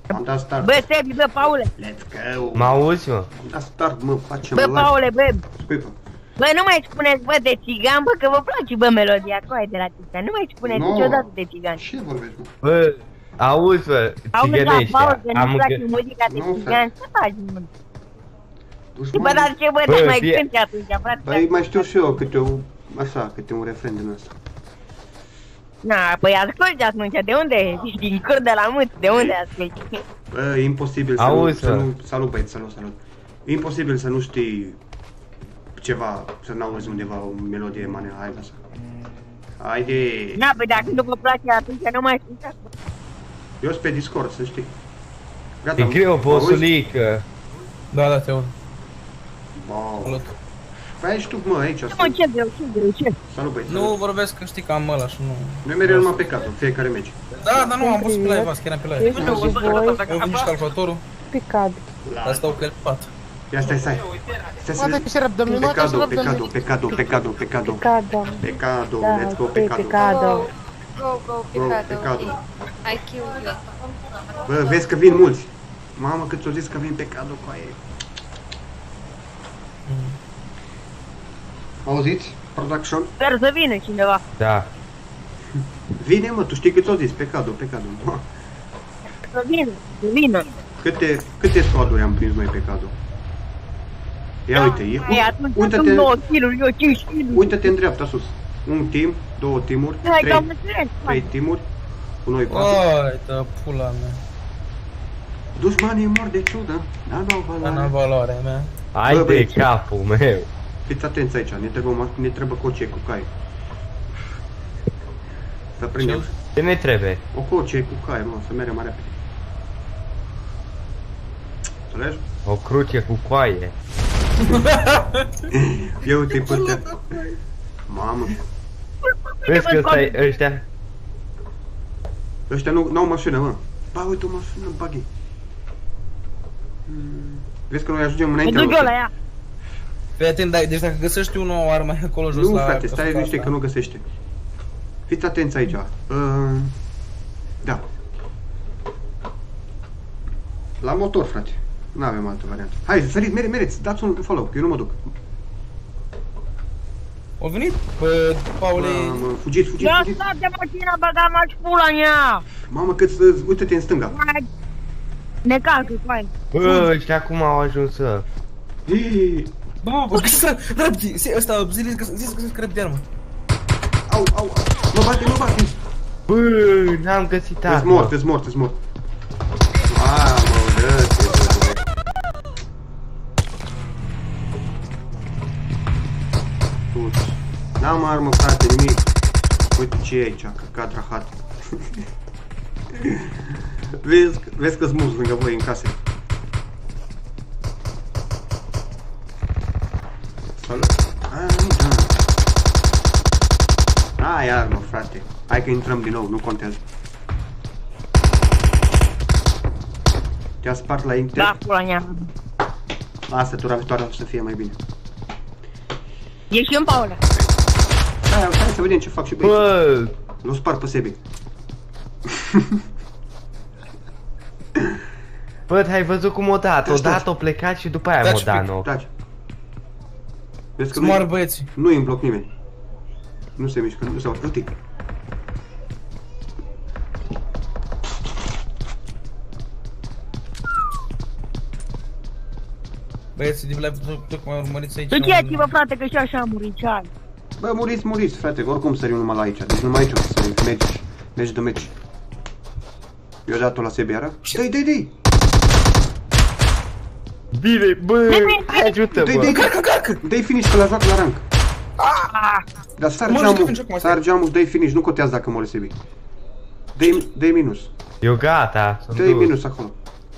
Am dat start. Bă, Sebi, bă, Paule. Let's go. Mă auzi, mă? Am dat start, mă, facem Bă, live. Paule, bă. Spui, bă. Bă, nu mai spuneți, bă, de țigan, bă, că vă place, bă, melodia cu aia de la țigan. Nu mai spuneți niciodată de țigan. Ce vorbești, mă? Bă, auzi, bă, Auzi la țigănești. Paul că Am nu-ți place muzica de Nu, țigan, să faci, mă. Dușman. Bă, dar ce, bă, Bă, dar mai fie- cânti atunci, frate. Păi mai știu și eu câte un refren din ăsta. Na, păi asculti atunci, de unde ești? Din cur de la mât, de unde asculti? Bă, e imposibil Auzi, să bă. nu... Salut, băieți, salut. E imposibil să nu știi ceva, să n-auzi undeva o melodie, mane, hai, lasă. Haide! Na, păi dacă nu vă place atunci, nu mai ascultați. Eu sunt pe Discord, să știi. Gata, E greu, mă auzi? bosulică. Da, da, te aud. Wow. Salut. Păi aici tu, mă, aici, Mă, ascult. ce greu, ce? Salut, băieți, Nu salut. vorbesc că știi că am ăla și nu... Noi mereu numai pe cadru, fiecare meci. Da, dar nu, am văzut pe live azi, că eram pe live. Ești și voi Eu vin și calculatorul, picad. dar stau cu el pe pat. Ia stai. Stai să Poate că vezi. și răbdăm, nu Pecado, că și răbdăm. pecado. Picado. Pecado, Da, let's go, ok, pecado. picado. Go, Picado. Picado. I kill you. Bă, vezi că vin mulți. Mamă, cât ți-o zis că vin pecado cu aia. Auziți? Production? Sper să vină cineva. Da. Vine, mă, tu știi cât ți-o zis? Pecado. Mă. Să vină. Câte squaduri am prins noi pecado? Ia uite, Ei, atunci uite-te, sunt 2 kg, eu 5 kg. uite-te în dreapta sus. Un team, 2 teamuri, Hai, că am 3 înțeles. teamuri, cu noi 4. Ai, da, pula mea. Dușmanii mor de ciudă, n-au Ana valoare. valoarea mea. Hai Bă, de băieți. capul meu. Fiți atenți aici, ne trebuie coce cu cai. Să prindem. Ce ne trebuie? O coce cu cai, mă, să mergem mai repede. Înțelegi? O cruce cu coaie. Ia uite-i pe ăstea. Mamă, Vezi că stai ăștia? ăștia n-au mașină, mă. Ba, uite o mașină, buggy. Vezi că noi ajungem Mă înainte. duc eu la ea. Fii atent, deci dacă găsești unul o armă acolo jos Nu, la... frate, stai liniște că nu găsește. Fiți atenți aici. Da. La motor, frate. N-avem altă variantă. Hai, săriți, mereți, dați un follow, că eu nu mă duc. Au venit? Bă, Paule... Mamă, fugiți. Ia stat de mașina, băga m-aș pula în ea. Mamă, uite-te în stânga. Ne calcă cu aia. Bă, ăștia cum au ajuns să... Hii, Bă, găsiți răbdi! Ăsta, zis că răbdi armă. Au, mă bate. Bă, n-am găsit Ești armă. mort. Mamă, dă-te, bă. N-am armă, frate, nimic. Uite ce e aici, căcat rahat. Vezi că-s mulți lângă voi în case. Salut. Ai armă, frate. Hai că intrăm din nou, nu contează. Te-a spart la inter. Da, pula în ea. Lasă, tura viitoare o să fie mai bine. Ești în Paula. Hai să vedem ce fac și băieții. Bă, Nu spar pe Sebi. bă, ai văzut cum o dat? Odată o plecat și după aia m-o dat nou. Taci. Vezi că Moar băieții. nu-i în bloc nimeni. Nu se mișcă, nu se aude. Uite. Băieții de live, tocmai urmăriți aici. Duceți-vă, frate, că și așa am murit. Ce ai? Bă, muriți, frate, că oricum sărim numai la aici. Deci numai aici o să sărim. Meci de meci. Eu dat-o la Sebi iară. Dă-i! Bine, bă, ajută-mă. Dă-i finish că la joacă la rank. Dar sar geamul, dă-i finish, nu cotează dacă mori Sebi. Dă-i minus. Eu gata, sunt Dă-i dus. minus acolo.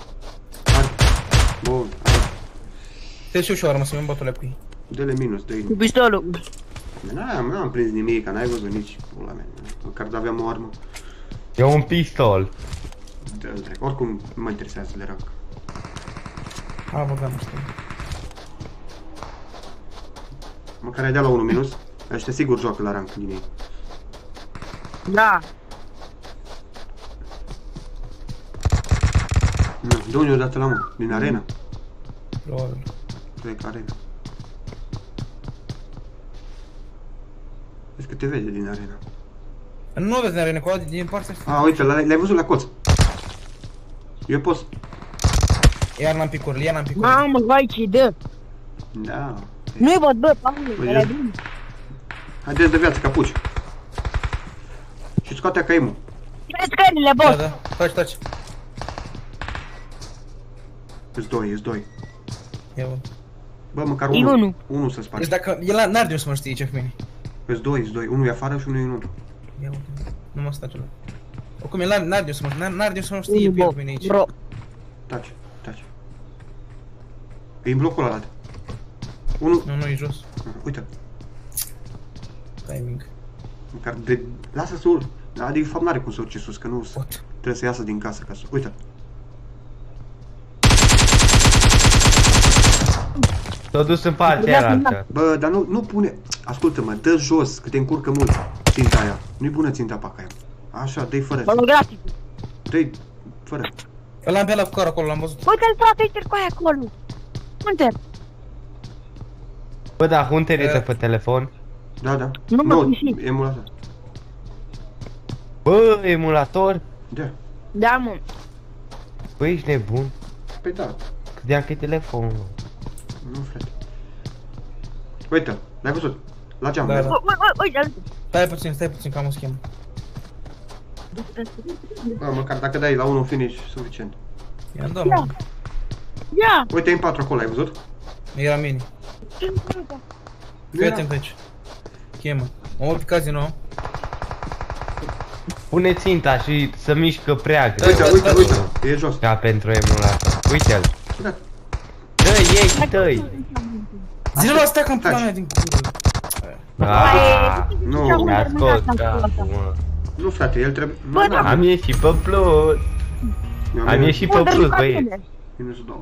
Bun. Te și eu și o armă să mi-am bătule cu ei. Dă-le minus, dă-i. Cu pistolul. N-am prins nimic, n-ai văzut nici pula mea. Măcar aveam o armă. E un pistol. Dă-l trec. Oricum nu mă interesează de rank. A, băgam asta. Măcar ai dea la 1 minus. Ăștia sigur joacă la rank din ei. Da. De unde o dată la mă? Din arena? Probabil. Trec arena. Vezi că te vede din arena. Nu vezi din arena, cu din partea asta. A, uite, l-ai văzut la colț. Eu pot. Iar n-am picurile, iar n-am picurile. Mamă, vai ce dă. Da. Nu-i văd, bă, Paule, Păi, ăla-i bine. Haideți de viață, capuci. Și scoate AKM-ul. Pe scările, Da, boss. da, taci. Îs doi. Ia văd. Bă, măcar E unul. unul să Deci spargi. dacă, el n-ar de să mă știe ce cu mine. Îs doi. Unul e afară și unul e înăuntru. Ia văd, nu mă sta celălalt. Oricum, el n-ar de să mă știe Unu, pe el bă, cu mine aici. bro. Taci. E în blocul ăla. Unul. Nu, e jos. Uite. Timing. Măcar de... Lasă să urc. Adică, de fapt, n-are cum să urce sus, că nu Pot. trebuie să iasă din casă ca să... Uite. S-a dus în partea aia. Bă, dar nu pune... Ascultă-mă, dă jos, că te încurcă mult ținta aia. Nu-i bună ținta pe aia. Așa, dă-i fără. Holografic. Dă-i fără. Ăla am pe ăla cu care acolo, l-am văzut. Uite-l, frate, uite-l cu aia acolo. Hunter. Bă, da, Hunter este pe telefon. Da. Nu mă piși. Emulator. Bă, emulator? Da. Da, mă. Bă, ești nebun? Păi da. Credeam că e telefonul. Nu, frate. Uite, l-ai văzut? La geam. Da, Da. da. Uite-l. Stai puțin, că am o schemă. Bă, măcar dacă dai la 1 finish, suficient. I-am dat, mă. Ia. Uite, M4 acolo, ai văzut? Era mini. Fii atent aici. Chemă. Mă picați din nou. Pune ținta și să mișcă prea greu. Uite, e jos. Ca pentru emulator. Uite-l. Da. Dă-i, ieși, dă-i. Zile la asta că îmi pula mea din cură. Aaaa. Nu, Mi-a scos capul, mă. nu, frate, el trebuie... Bă, da. Am ieșit pe plus. Am ieșit pe plus, băieți. Minus 2.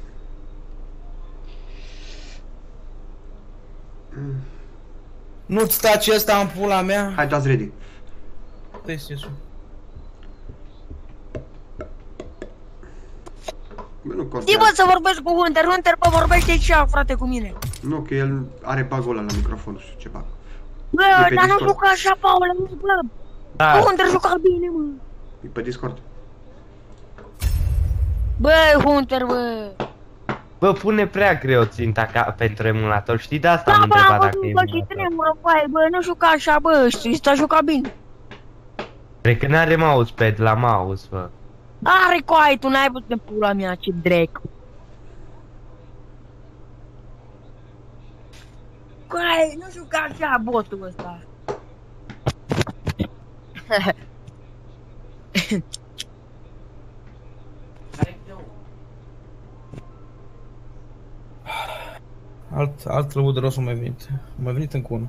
Nu-ți taci ăsta în pula mea? Hai, dați ready. Dă-i sus. Bă, nu Zi, contează. bă, să vorbești cu Hunter. Hunter, bă, vorbește și ea, frate, cu mine. Nu, că el are bug-ul ăla la microfon, nu știu ce bug. Bă, E pe dar nu Discord. juca așa, Paula, nu bă. Da. Hunter juca bine, mă. E pe Discord. Bă, Hunter, bă. Bă, pune prea greu ținta pentru emulator. Știi, de asta am Da, bă, întrebat am dacă văzut, e bă, și emulator. tremură, bă, bă, nu juca așa, bă, știi, ăsta juca bine. Cred că n-are mousepad la mouse, bă. Are coai, tu n-ai văzut de pula mea, ce drec. Coai, nu juca așa, botul ăsta. Alt lăbut de rost a mai venit. A mai venit încă unul.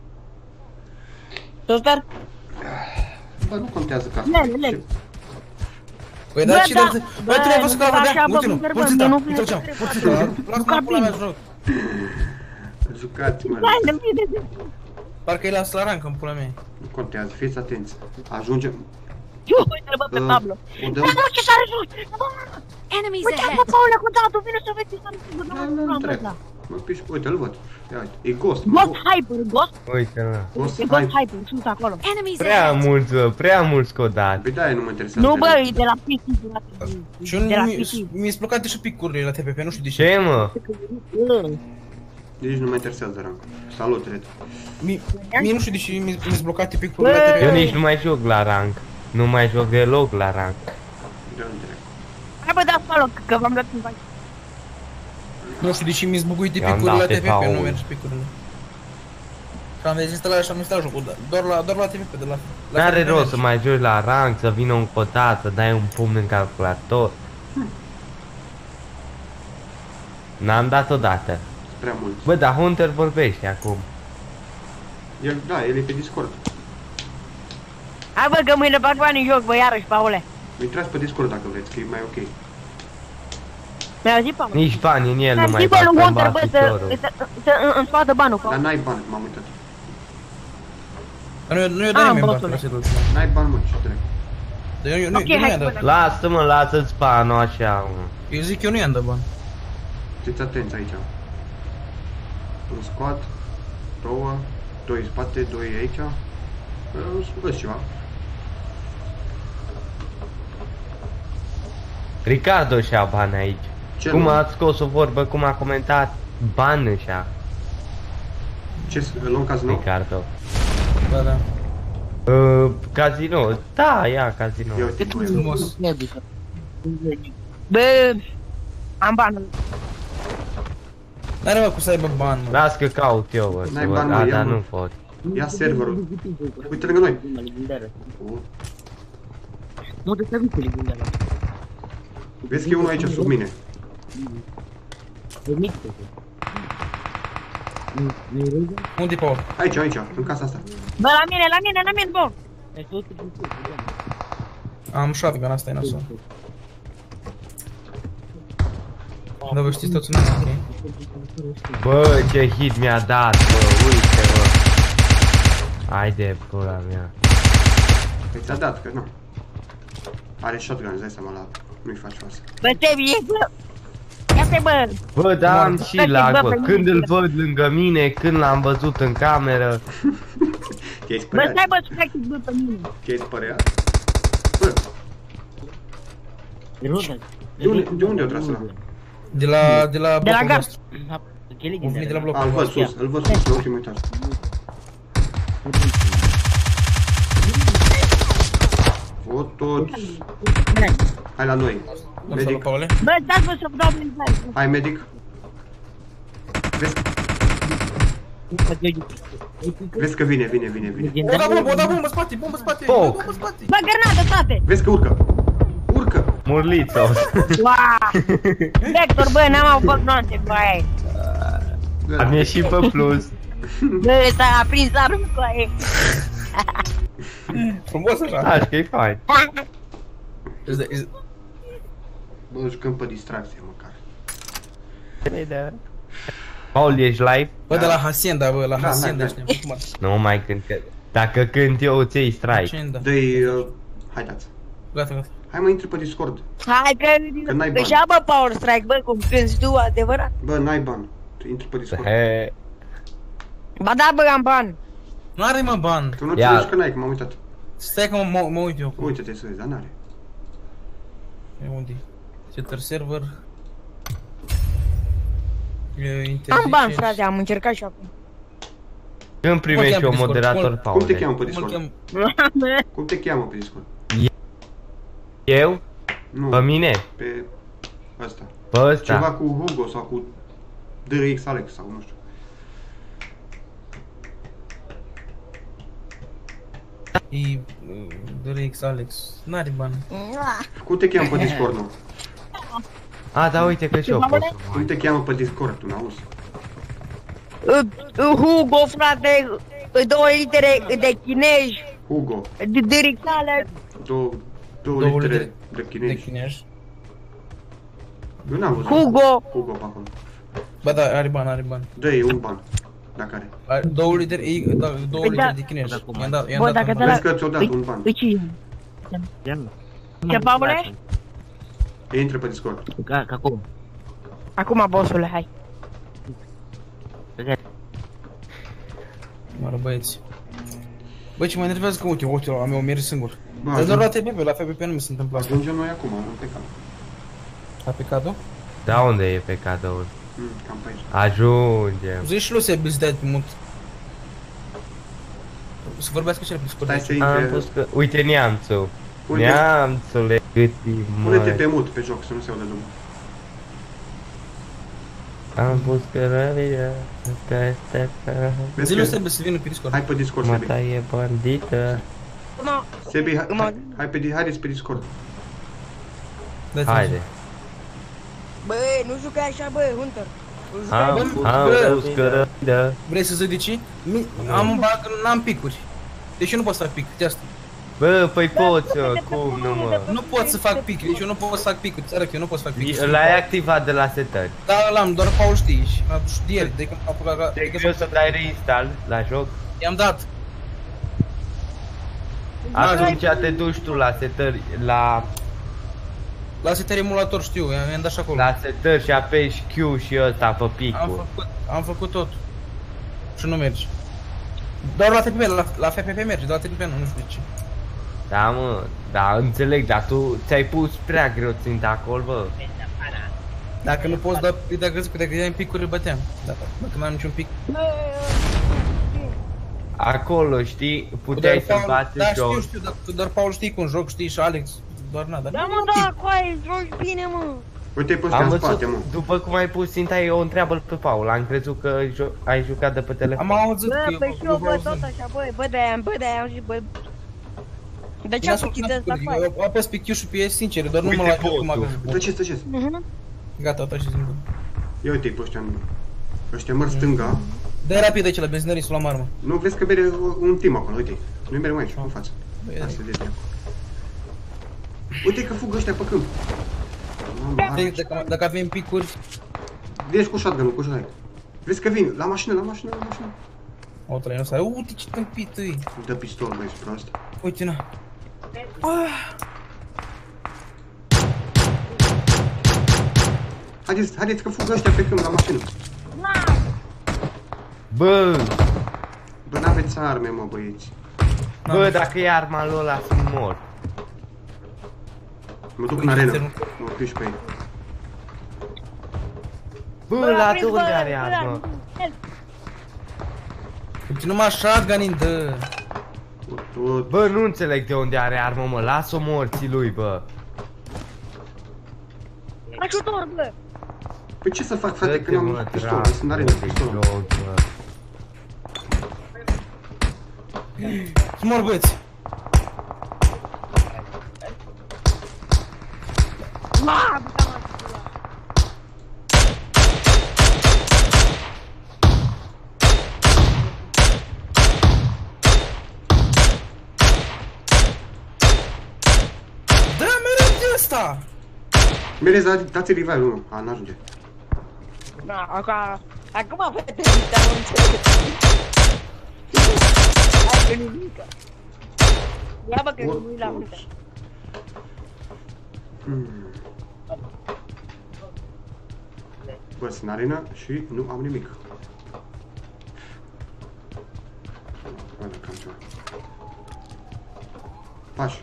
Toster? Bă, nu contează ca... Lele. Păi Bă, da, cine... da, Bă, tu n-ai văzut că bă, la vedea? așa, bă, Uite-l, Hunter, bă, uite-l, nu uite-l, vine uite-l, să uite-l, juca lasă-mă pula mea bine. jos. Jucați, mă. Hai, de bine. Parcă e la rank în pula mea. Nu contează, fiți atenți. Ajungem... Uite-l, bă, pe Pablo. O Da, dăm... bă, ce s-are jos? Enemies Uite, ahead. bă, Paula, cu datul, vine să vezi ce s-are jos. Nu trebuie. Mă piși... Uite, îl văd. Ia uite, e Ghost. Ghost Hyper, Ghost. Uite-l. Ghost E Ghost Hype. Hyper, sunt acolo. Enemies Prea ahead. mulți, bă, prea mulți codați. Păi de-aia nu mă interesează. Nu, bă, e de la PC, de la PC. Și De la eu PC. mi-s blocat și picurile la TPP, nu știu de ce. Ce, mă? Nici nu mă interesează, rank. Salut, Red. Mie nu știu de ce mi-s blocat picurile la Eu TPP. nici nu mai joc la rank. Nu mai joc deloc la rank. De unde direct. Hai, bă, dați follow, că v-am dat un bani. Nu știu de ce mi-s buguit I-am picurile la dat TPP, FAO. nu merge picurile. Și am dezinstalat și am instalat jocul, doar la TPP, de la... N-are TPP rost să merge. mai joci la rank, să vină un codat, să dai un pumn în calculator. N-am dat odată. Prea mult. Bă, dar Hunter vorbește acum. El, da, el e pe Discord. Hai, bă, că mâine bag bani în joc, bă, iarăși, Paule. Intrați pe Discord dacă vreți, că e mai ok. Mi-a zis, Paule. Nici bani în el nu Mi-a mai zis, bă, fac, lui să-mi Hunter, bat bă, piciorul. să-mi scoată banul, Dar Paule. n-ai bani, m-am uitat. Dar nu e de Am nimeni botule. bani, N-ai bani, mă, ce drept. Dar eu nu i-am dat. Lasă-mă, lasă-ți panul așa, mă. Eu zic eu nu i-am dat bani. Fiți atenți aici. Un squad, 2 în spate, 2 aici. Văd ceva. Ricardo și-a bani aici. Ce Cum nu? a scos o vorbă, cum a comentat, bani și-a. Ce, luăm casino? Ricardo. Da, da. Casino, da, ia casino. Ia uite cum e. Frumos. Bă, am banul. N-are mă cum să aibă bani, mă. Las că caut eu, bă, N-ai să văd. bani, mă, A, ia, dar mă. nu pot. Ia serverul. Uite lângă noi. Vezi că e unul aici sub mine. Unde-i Paul? Aici, în casa asta. Bă, la mine, bă. Am shotgun, asta e nasol. Dar vă știți toți unde, ok? Bă, ce hit mi-a dat, bă, uite, bă. Haide, pula mea. Păi ți-a dat, că nu. Are shotgun, îți dai seama la... Nu-i faci față. Bă, te vie, bă. Ia-te, bă. Bă, da, am și lag, bă. Când îl văd lângă mine, când l-am văzut în cameră. Te-ai Bă, speriat? stai, bă, să faci bă pe mine. Te-ai speriat? Bă, de unde o tras ăla? De la blocul gard. nostru. Am venit de la blocul Îl văd nostru. sus, la ultimul etaj. O, toți. Hai la noi. Nu să Medic. Paule. Bă, stați, bă, să-mi dau prin țară. Hai, medic. Vezi că vine. O da bombă, spate, bombă, spate. Foc. Bombă, spate. Bă, granată, frate. Vezi că urcă. Urcă. Murliță. Wow. Vector, bă, n-am avut noapte cu aia. Am ieșit pe plus. Bă, ăsta a prins armă cu aia. Frumos așa. Așa că e fain. Bă, jucăm pe distracție măcar. Paul, ești live? Bă, de la Hacienda, bă, la Da, Hacienda da. știu. Cum ar? Nu mai cânt că... Dacă cânt eu, ți iei strike. Hacienda. Dă-i... Haideți. Gata. Hai mă, intri pe Discord. Hai Că n-ai că bani. și-a bă Power Strike, bă, cum cânti tu, adevărat. Bă, n-ai bani. Tu intri pe Discord. He. Ba da, bă, am bani. Nu are mă bani. Tu nu Ia. înțelegi că n-ai, că m-am uitat. Stai că mă uit eu. Uite-te să vezi, dar n-are. E unde? Setter server. Am bani, frate, am încercat și acum. Când primești un moderator, Cum Paul? te cheamă pe Cum îl Discord? chem? Cum te cheamă pe Discord? Eu? Nu, Pe mine? pe ăsta. Pe ăsta? Ceva cu Hugo sau cu DRX Alex sau nu știu. E DRX Alex. N-are bani. Cum te cheamă pe Discord, nu? A, da, uite că și eu pot să Cum te cheamă pe Discord, tu n-auzi? Hugo, frate, 2 litere de chinezi, Hugo. de ricale. Două litere de De chinezi. chinezi. Eu n-am văzut Hugo. Hugo pe acolo. Ba da, are bani, are bani. Dă-i un ban, dacă are. Are 2 literi, două literi de chinezi. I-am dat Bă, un dacă te ban. Vezi că ți-o dat un ban. Uite. Ce, Paule? Intră pe Discord. Acum, bossule, hai. Mă rog, băieți. Băi, ce mă enervează că uite, ochiul am eu merg singur. Bă, Dar doar la TPP, la FPP nu mi se întâmplă asta. ajungem noi acum, am plecat. A pecado? Da, unde e pe cadoul? Cam pe aici. Ajungem. Zici și lui să ai de mult. Să vorbească și el pe Discord. Stai să Am intre. pus că... Uite neamțul. Uite. Neamțule, cât e, Pune-te pe măi. mut pe joc, să nu se audă lumea. Am pus cărăria, că este că... Vezi Zi-lui că... să vină pe Discord. Hai pe Discord, Mă Sebi. taie bandită. Sebi, haideți pe Discord. Dați-mi Haide. zi. Bă, nu jucai așa, bă, Hunter. Nu jucai. Am pus cărăria. Vrei să zici? Am un bag, n-am picuri. Deci eu nu pot să fac pic, de asta. Bă, păi poți, cum nu mă? Nu pot să fac pic, deci eu nu pot să fac picuri, ți arăt că eu nu pot să fac pic. L-ai activat de la setări. Da, l-am, doar Paul știe și m-a dus de ieri, de când am apucat, E greu să dai reinstall la joc. i-am dat. Atunci te duci tu la setări, La setări emulator, știu, i-am dat și acolo. la setări și apeși Q și ăsta pe picul. Am făcut tot. Și nu merge. Doar la FPP, la FPP merge, dar la TPP nu știu de ce. Da, mă, da, înțeleg, dar tu ți-ai pus prea greu ținta acolo, bă. Dacă nu poți, dacă i-am picuri, îl băteam. Dacă n-am niciun pic. Acolo, știi, puteai să bate da, joc. știu, doar Paul știi cum joc, știi, și Alex, doar nada. Da, mă, da, coaie, joci bine, mă. Uite-i pe ăstea în spate, mă. După cum ai pus ținta, eu o întreabă pe Paul, am crezut că ai jucat de pe telefon. Am auzit Bă, că păi și eu văd tot așa, bă, de-aia am zis, bă. De ce am făcut asta coaie? Eu apăs pe Q și pe S, sincer, doar nu mă la cum am găsit. Tăceți. Gata, taci și zimbă. Ia uite-i pe ăștia. Ăștia măr stânga. Dă-i rapid aici la benzinării să luăm armă. Nu vezi că bere un team acolo, uite. Nu-i mereu aici, în față. Asta de treabă. Uite că fug ăștia pe câmp. Dacă avem picuri... Vezi cu shotgun-ul, cu shotgun. Vezi că vin, la mașină. O, trei, nu sare. Uite ce tâmpit îi. Dă pistol, băi, ești prost. Uite, na. Haideți că fug ăștia pe câmp, la mașină. Bă, N-aveți arme, mă, băieți. bă, dacă e arma lui ăla, sunt mort. Mă duc în arenă, mă piși pe ei. Bă, la de unde are armă? Uite, numai shotgun-i dă. Tot. Bă, nu înțeleg de unde are armă, mă, las-o morții lui, bă. Ajutor, bă. Păi ce să fac, frate, că n-am pistol, sunt în arenă pistol. Mor, băieți. Da, mereu de ăsta! Merezi, dați-i revive, nu, n-ajunge. Da, acum vede, te-am înțeles. Hai că nimică. Ia bă că nu-i la munte. Bă, sunt în arenă și nu am nimic. Bă, dacă am ceva. Pași.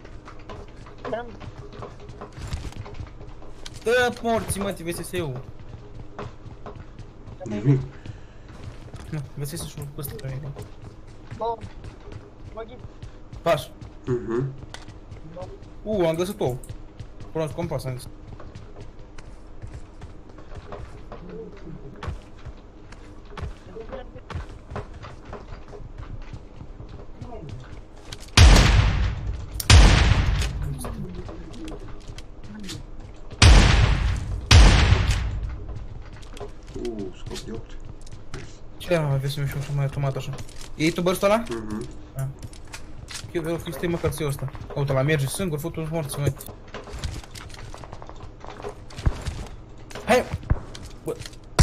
Dă morții, mă, VSS-ul. Nimic. Nu, VSS-ul și ăsta pe mine. Paș. Am găsit-o. Pronto, compas, am găsit. Scop de 8. Ce mai aveți să-mi și mai automat așa? E tu bărstul ăla? Eu stai măcar ți-o ăsta. Uite, la merge singur, fătu-ți morți, măi. Hai! Bă!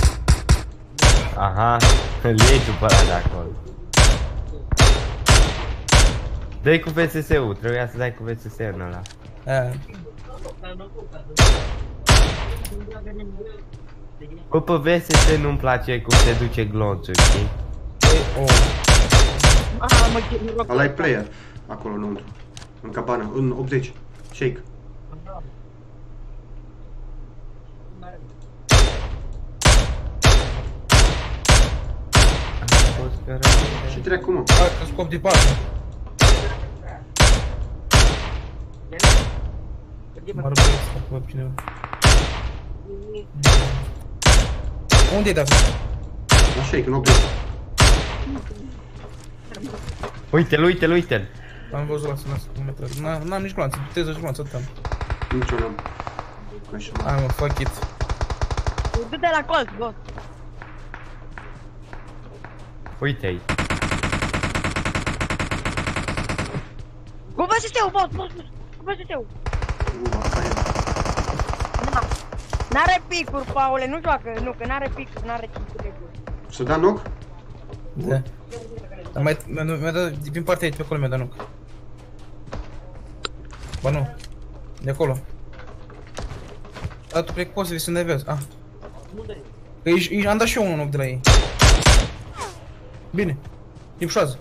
Aha, îl iei tu pe ăla de acolo. Dă-i cu VSS-ul, trebuia să dai cu VSS-ul în ăla. Bă, pe VSS nu-mi place cum se duce glonțul, știi? Ăla e player, acolo înăuntru. În cabană, în 80. Shake. Ce treacu, mă? Hai, că scop de patru. Mă rog, bă, cineva. Unde-i dat? La shake, în 80. Uite-l, uite-l, uite-l. Am văzut la sănăsă cum metrat. N-am nici glanță, 30 glanță, atât am. Nici eu n-am. Hai mă, fuck it. Du-te la colț, gos. Uite-i. Cu VSS-ul, boss, cu VSS-ul. Asta e. N-are picuri, Paule, nu joacă, nu, că n-are picuri, n-are picuri. Să da knock? Da. Mi-a dat, din partea aici, pe acolo mi-a dat knock. Ba nu. De acolo. Dar tu cred că poți să vii să ne vezi. Ah. Că am dat și eu un ochi de la ei. Bine. Ipșoază.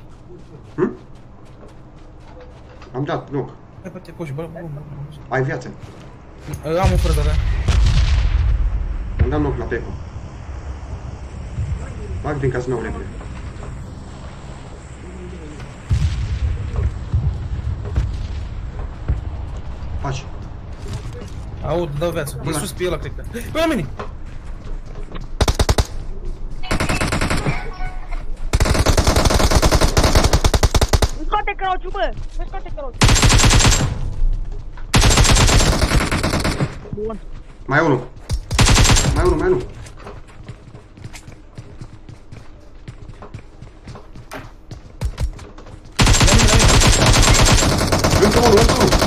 Am dat, nu. Hai, bă, te poși, bă. Ai viață. Am o fără de-a. Am dat knock la Peco. Bag din casnou repede. Faci. Aud, dau viață. E sus pe ăla, cred că. Bă, oamenii! Nu scoate crociu, bă! Nu scoate crociu! Bun. Mai unul. Mai unul. Încă unul.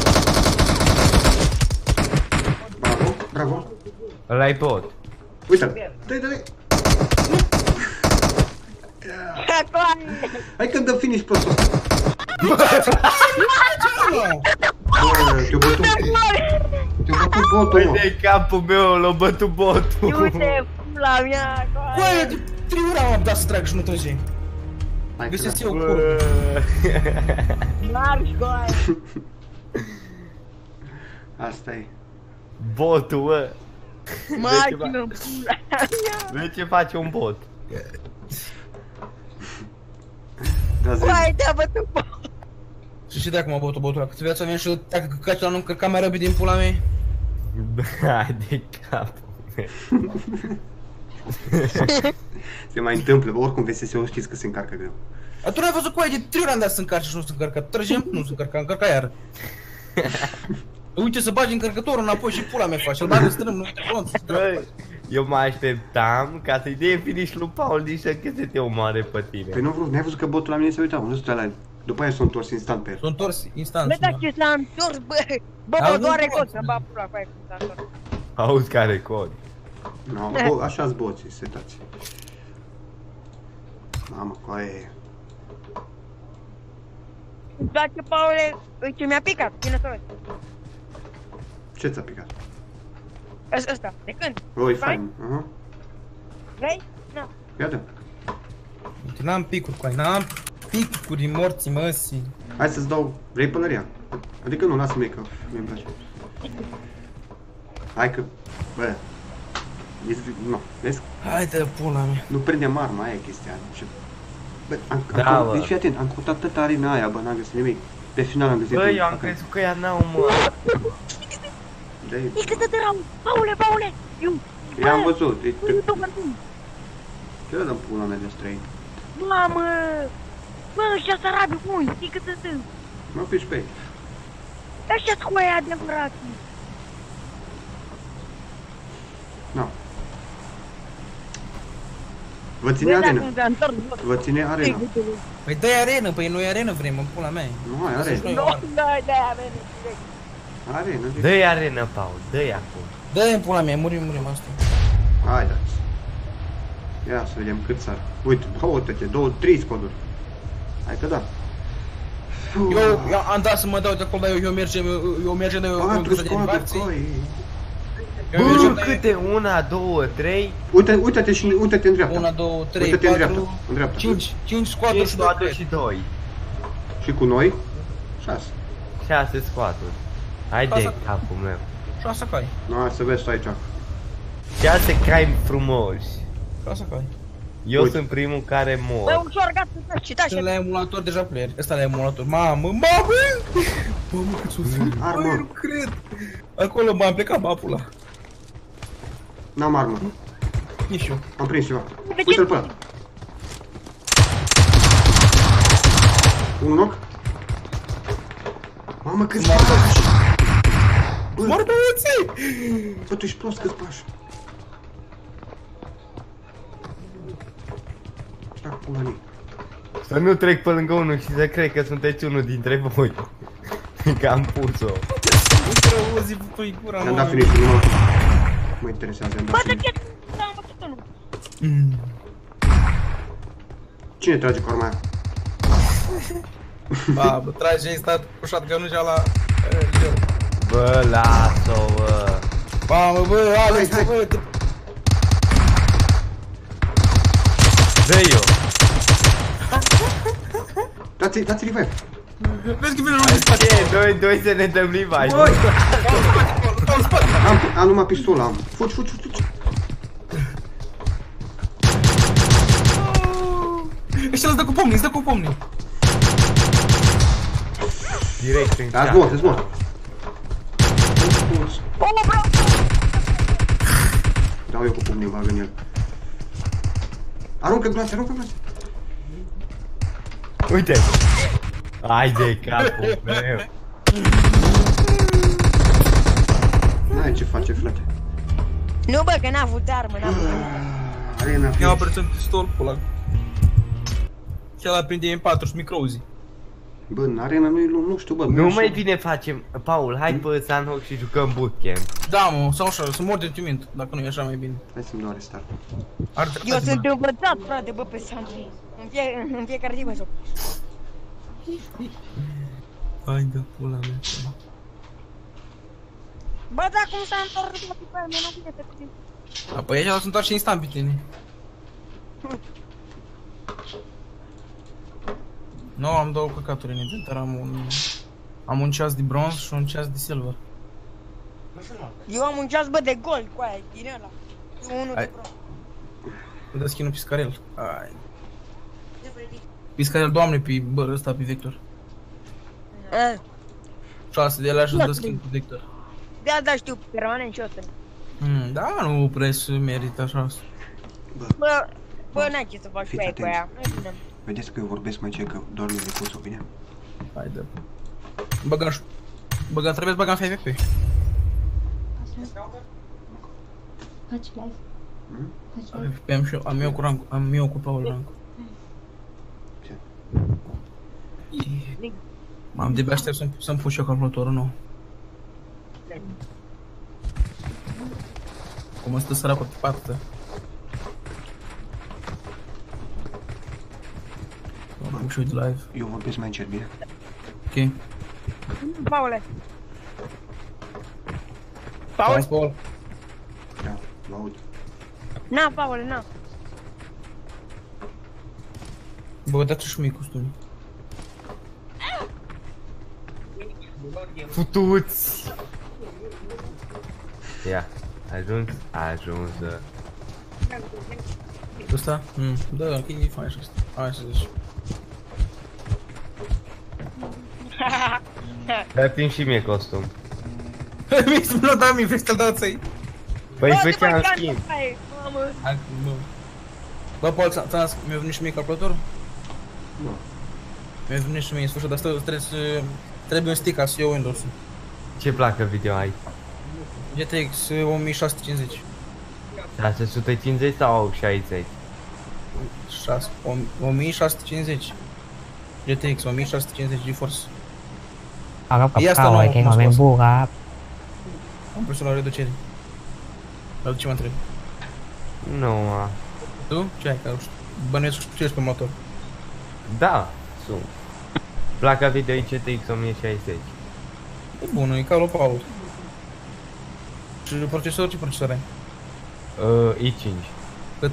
Bravo. Ăla-i bot. Uite-l. Dă-i. Hai că-mi dă finish prostul ăsta. Te-a bătut botul, mă. Uite capul meu, l-a bătut botul. Iute, pula mea, Băi, de 3 ori am dat să trag și nu trăgeai. Găsesc eu curul. marș, goaie! Asta e. Botul, bă. Marș, mă, pula mea! Vezi ce face un bot. Goaie, te-a bătut bot! Și de acum botul ăla, cât viața mea și dacă căcați la nu încărca mai rapid din pula mea. Hai de capul meu. Se mai întâmplă, oricum VSS-ul știți că se încarcă greu. Dar tu n-ai văzut cu aia de 3 ori am dat să încarci și nu se încarca. Trăgem, nu se încarca iar. Uite să bagi încărcătorul înapoi și pula mea faci, îl bagi în strâm, nu te Eu mă așteptam ca să-i dea finish lui Paul nici să se te omoare pe tine. Păi nu, n-ai văzut că botul la mine se uita, nu stătea la el. După aia s-a întors instant pe el. S-a întors instant. Bă, dar ce s-a întors, bă! Bă, doare cod să-mi bag pula cu aia cum s-a întors. Auzi care cod. No, așa-s boții, setați. Mamă, cu aia e. Îmi place, Paule, uite, mi-a picat, bine să vezi. Ce ți-a picat? Ăsta, de când? O, e fain, aha. Vrei? Na. Ia dă. Uite, n-am picuri cu aia, n-am picuri morții măsii. Hai să-ți dau, vrei pălăria? Adică nu, lasă-mi că mi-mi place. Hai că, bă, nu, vezi? Hai de pula mea. Nu prindem arma, aia e chestia. Bă, Da, bă. deci fii atent, am căutat tătă arena aia, bă, n-am găsit nimic. Pe final am găsit. Bă, eu am crezut că ea n-au, mă. E cât de rău! Paule! I-am văzut, Nu ce dăm pula mea de străin? Mamă! Bă, ăștia sărabi buni, știi cât sunt? Mă piși pe ei. Ăștia-s cu aia adevărații! Nu. Vă ține arena. Vă ține arena. Păi dă-i arenă, păi nu e arenă vrem, în pula mea. Nu, ai arena. Nu, de-aia avem. Arena, zic. Dă-i arenă, Paul, dă-i acum. Dă-i în pula mea, murim asta. Haideți. Ia să vedem cât sar. Uite, uite-te, 3 scoduri. Hai că da. Eu am dat să mă dau de acolo, dar eu mergem de 4 scoduri, coi. Bă, câte? 1, 2, 3. Uite-te și uite-te în dreapta. 1, 2, 3, Uite-te în dreapta, 4, în dreapta. 5 squaturi și 2 și 2. Și cu noi? 6. 6 squaturi. Hai de capul meu. 6 cai. Nu, hai să vezi tu aici. 6 cai frumoși. 6 cai. Eu Uite. sunt primul care Bă, mor. ușor, gata, să citați. Sunt la emulator deja player. Ăsta la emulator. Mamă! Mamă, cât sus. Băi, Armă. nu cred. Acolo m-am plecat mapul ăla. N-am armă. Nici eu. Am prins ceva. Uite-l pe ăla. Un knock. Mamă, câți pași! Mor băieții! Bă, tu ești prost, câți pași? Așa, pula mea. Să nu trec pe lângă unul și să cred că sunteți unul dintre voi. Că am pus-o. Intră o zi pe gura, I-am dat finish-ul, nu mă interesează, i-am dat Bă, de finish. ce? Da, am făcut unul. Cine trage cu arma aia? Ba, bă, trage, ai stat cu shotgun-ul și ala... Bă, lasă-o, bă. Mamă, bă, Alex, Hai. bă, Dă eu. Dați revive. vezi că vine lumea în spate. Ce? Doi să ne dăm revive. Băi! Am numai pistol, am. Fugi. Ăștia îți dă cu pomnii, Direct în Ați cea. mort. Dau eu cu pumnii, bag în el. Aruncă glațe. Uite. Hai de capul meu. N-ai ce face, frate. Nu bă, că n-a avut armă, n-a avut armă. Arena Mi-am apărut un pistol cu ăla. Și ăla prinde M4 și micro-Uzi. Bă, în arena nu știu, bă. Nu mai bine facem, Paul, hai pe Sandhawk și jucăm bootcamp. Da, mă, sau așa, să mor de timent, dacă nu e așa mai bine. Hai să-mi dau restart. Eu sunt învățat, frate, bă, pe Sandri. În fiecare zi mă joc. Hai de pula mea. Bă, dar cum s-a întors la pe aia, nu vine pe tine. Apoi ăștia sunt doar și instant pe tine. Nu, am două căcaturi în inventar, am un ceas de bronz și un ceas de silver. Eu am un ceas, bă, de gold cu aia, din ăla. Unul de bronz. Îmi dă skin-ul piscarel. Ai. Piscarel, doamne, pe bă, ăsta, pe Victor. 6 de alea și îți dă skin pe Victor. Da, știu, permanent și o să. Da, nu prea să merită așa. Bă, n-ai ce să faci cu aia, cu aia. Vedeți că eu vorbesc mai ce, că doar nu le pot bine. Hai de. Trebuie să băgăm FVP. Faci live? Faci live? Am și eu, am eu cu Paul rank. Am de-abia aștept să-mi pun și eu calculatorul nou. Cum stă săracul pe pată. Am pun și eu de live. Eu vorbesc mai încet, bine? Ok. Paule. Paul? Da, mă aud. Na, Paule, na. Bă, dați și mie costumi. Futuți! Ia, ajuns. Ăsta? Da, ok, e fain și ăsta. Hai să zici. Dați-mi și mie costum. Mi-ai spus, da, mi-ai vrei să-l dați-i? Păi făceam schimb. Hai, bă. Bă, Paul, mi-a venit și mie calculatorul? Nu. Mi-a venit și mie în sfârșit, dar trebuie un stick ca să iau Windows-ul. Ce placă video ai? GTX 1650. 650 sau 60? 1650. GTX 1650 GeForce. เอากับข้าวไว้แกงของแมงบูครับ Am pus la reducere. La ce mă întreb? Nu, Tu? Ce ai? Că bănuiesc că ești pe motor. da, sunt. Placa video e GTX 1060. E bună, e ca lui Paul. Și procesor, ce procesor ai? i5. Cât?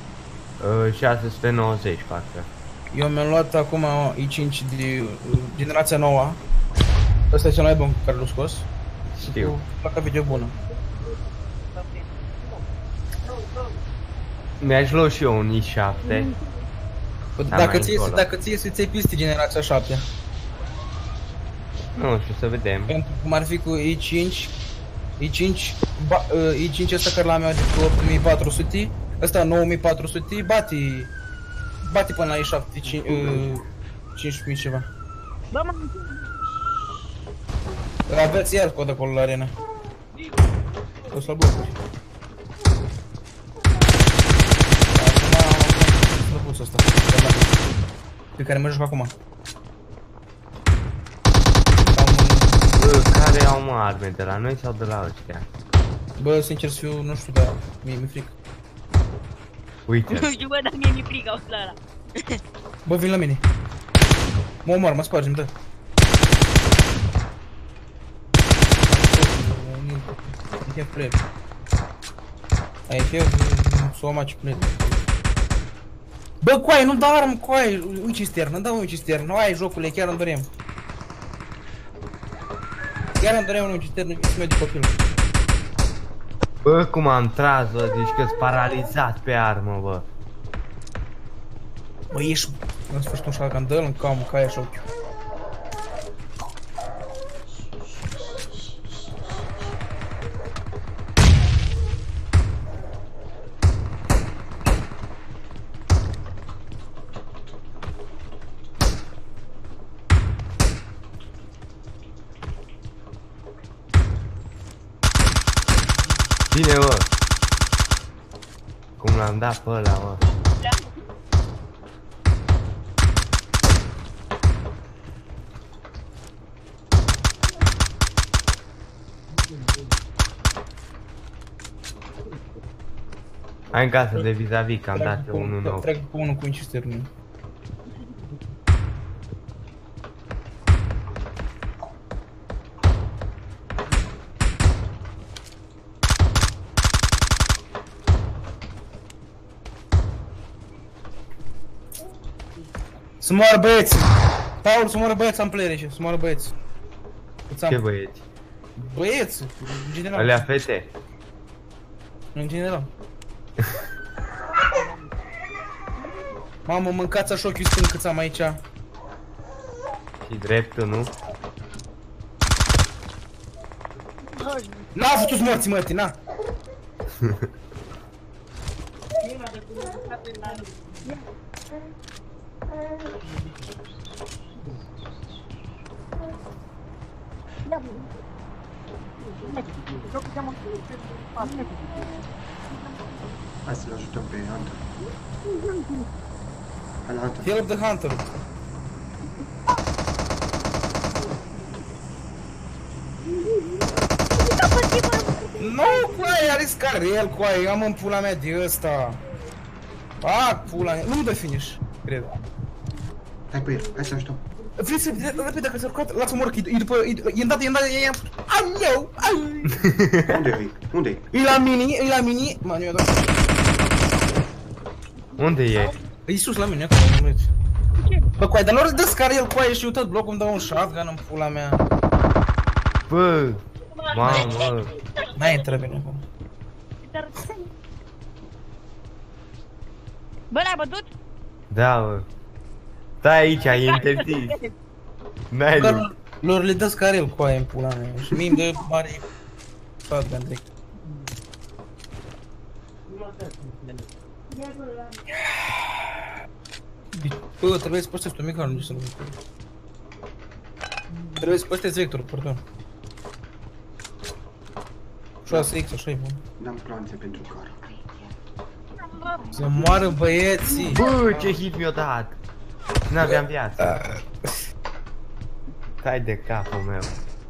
690 parcă. Eu mi-am luat acum i5 de generația nouă. Ăsta e cel mai bun care l-a scos. Știu. Cu placa video bună. Mi-aș lua și eu un i7. Dacă ție să-ți iei piste generația 7. Nu știu, să vedem. Pentru cum ar fi cu i5 ăsta care l-am eu de cu 8400, ăsta 9400, bate până la i7, 5000 ceva. Bă, mă, Aveți iar cod acolo la arena. O să-l blocuri. Acum am slăbuț ăsta, pe care mă joc acum. Care au mă arme, de la noi sau de la ăștia? Bă, sincer să fiu, nu știu, dar mi-e frică. Uite. nu știu, bă, dar mie mi-e frică ăsta ăla. Bă, vin la mine. Mă omor, mă spargem, dă. have played. I have so much played. Bă, coaie, nu dau armă, coaie, un cisternă, dă un cisternă, ai jocule, chiar îmi doream. Chiar îmi doream un cisternă, să merg de copil. Bă, cum am tras, bă, deci că-s paralizat pe armă, bă. Bă, ești, în sfârșit un shotgun, dă-l în camă, ca așa ochiul. Bine, bă. Cum l-am dat pe ăla, mă. Hai în casă de vis-a-vis, că am dat pe unul nou. Trec pe unul cu un cisternă. Să moară băieți! Paul, să moară băieți, am player aici, să moară băieți. Ce băieți? Băieți, în general. Alea fete? În general. Mamă, mâncați așa ochiul stâng cât am aici. Și dreptul, nu? N-a făcut morții, mătii, na! Hai să-l ajutăm pe Hunter. Hai la Hunter. Help the Hunter. Nu, coaie, a riscat el, coaie, am în pula mea de ăsta. Fac pula mea, nu-mi dă finish, cred. Hai pe el, hai să ajutăm. Vrei să repede dacă s-a rucat, lasă-mă urc, e după, e îndată, Aleu, Unde-i? Unde-i? E la mini, mă, nu i-a dat. Unde e? E sus la mine, acolo, nu vreți. Bă, coaie, dar nu dă scar el, coaie, și eu tot blocul îmi dă un shotgun în pula mea. Bă, mamă. N-ai intră bine acum. Bă, l-ai bătut? Da, bă. Stai aici, e interzis. N-ai lu. Lor le dă scar el, coaie, în pula mea. Și mie îmi dă mare shotgun direct. Bă, trebuie să păstrezi tu micarul, nu să nu văd. Trebuie să păstrezi vectorul, pardon. 6x, așa e bun. N-am planțe pentru car. Să moară băieții! Bă, ce hit mi-o dat! N-aveam viață. Stai de capul meu.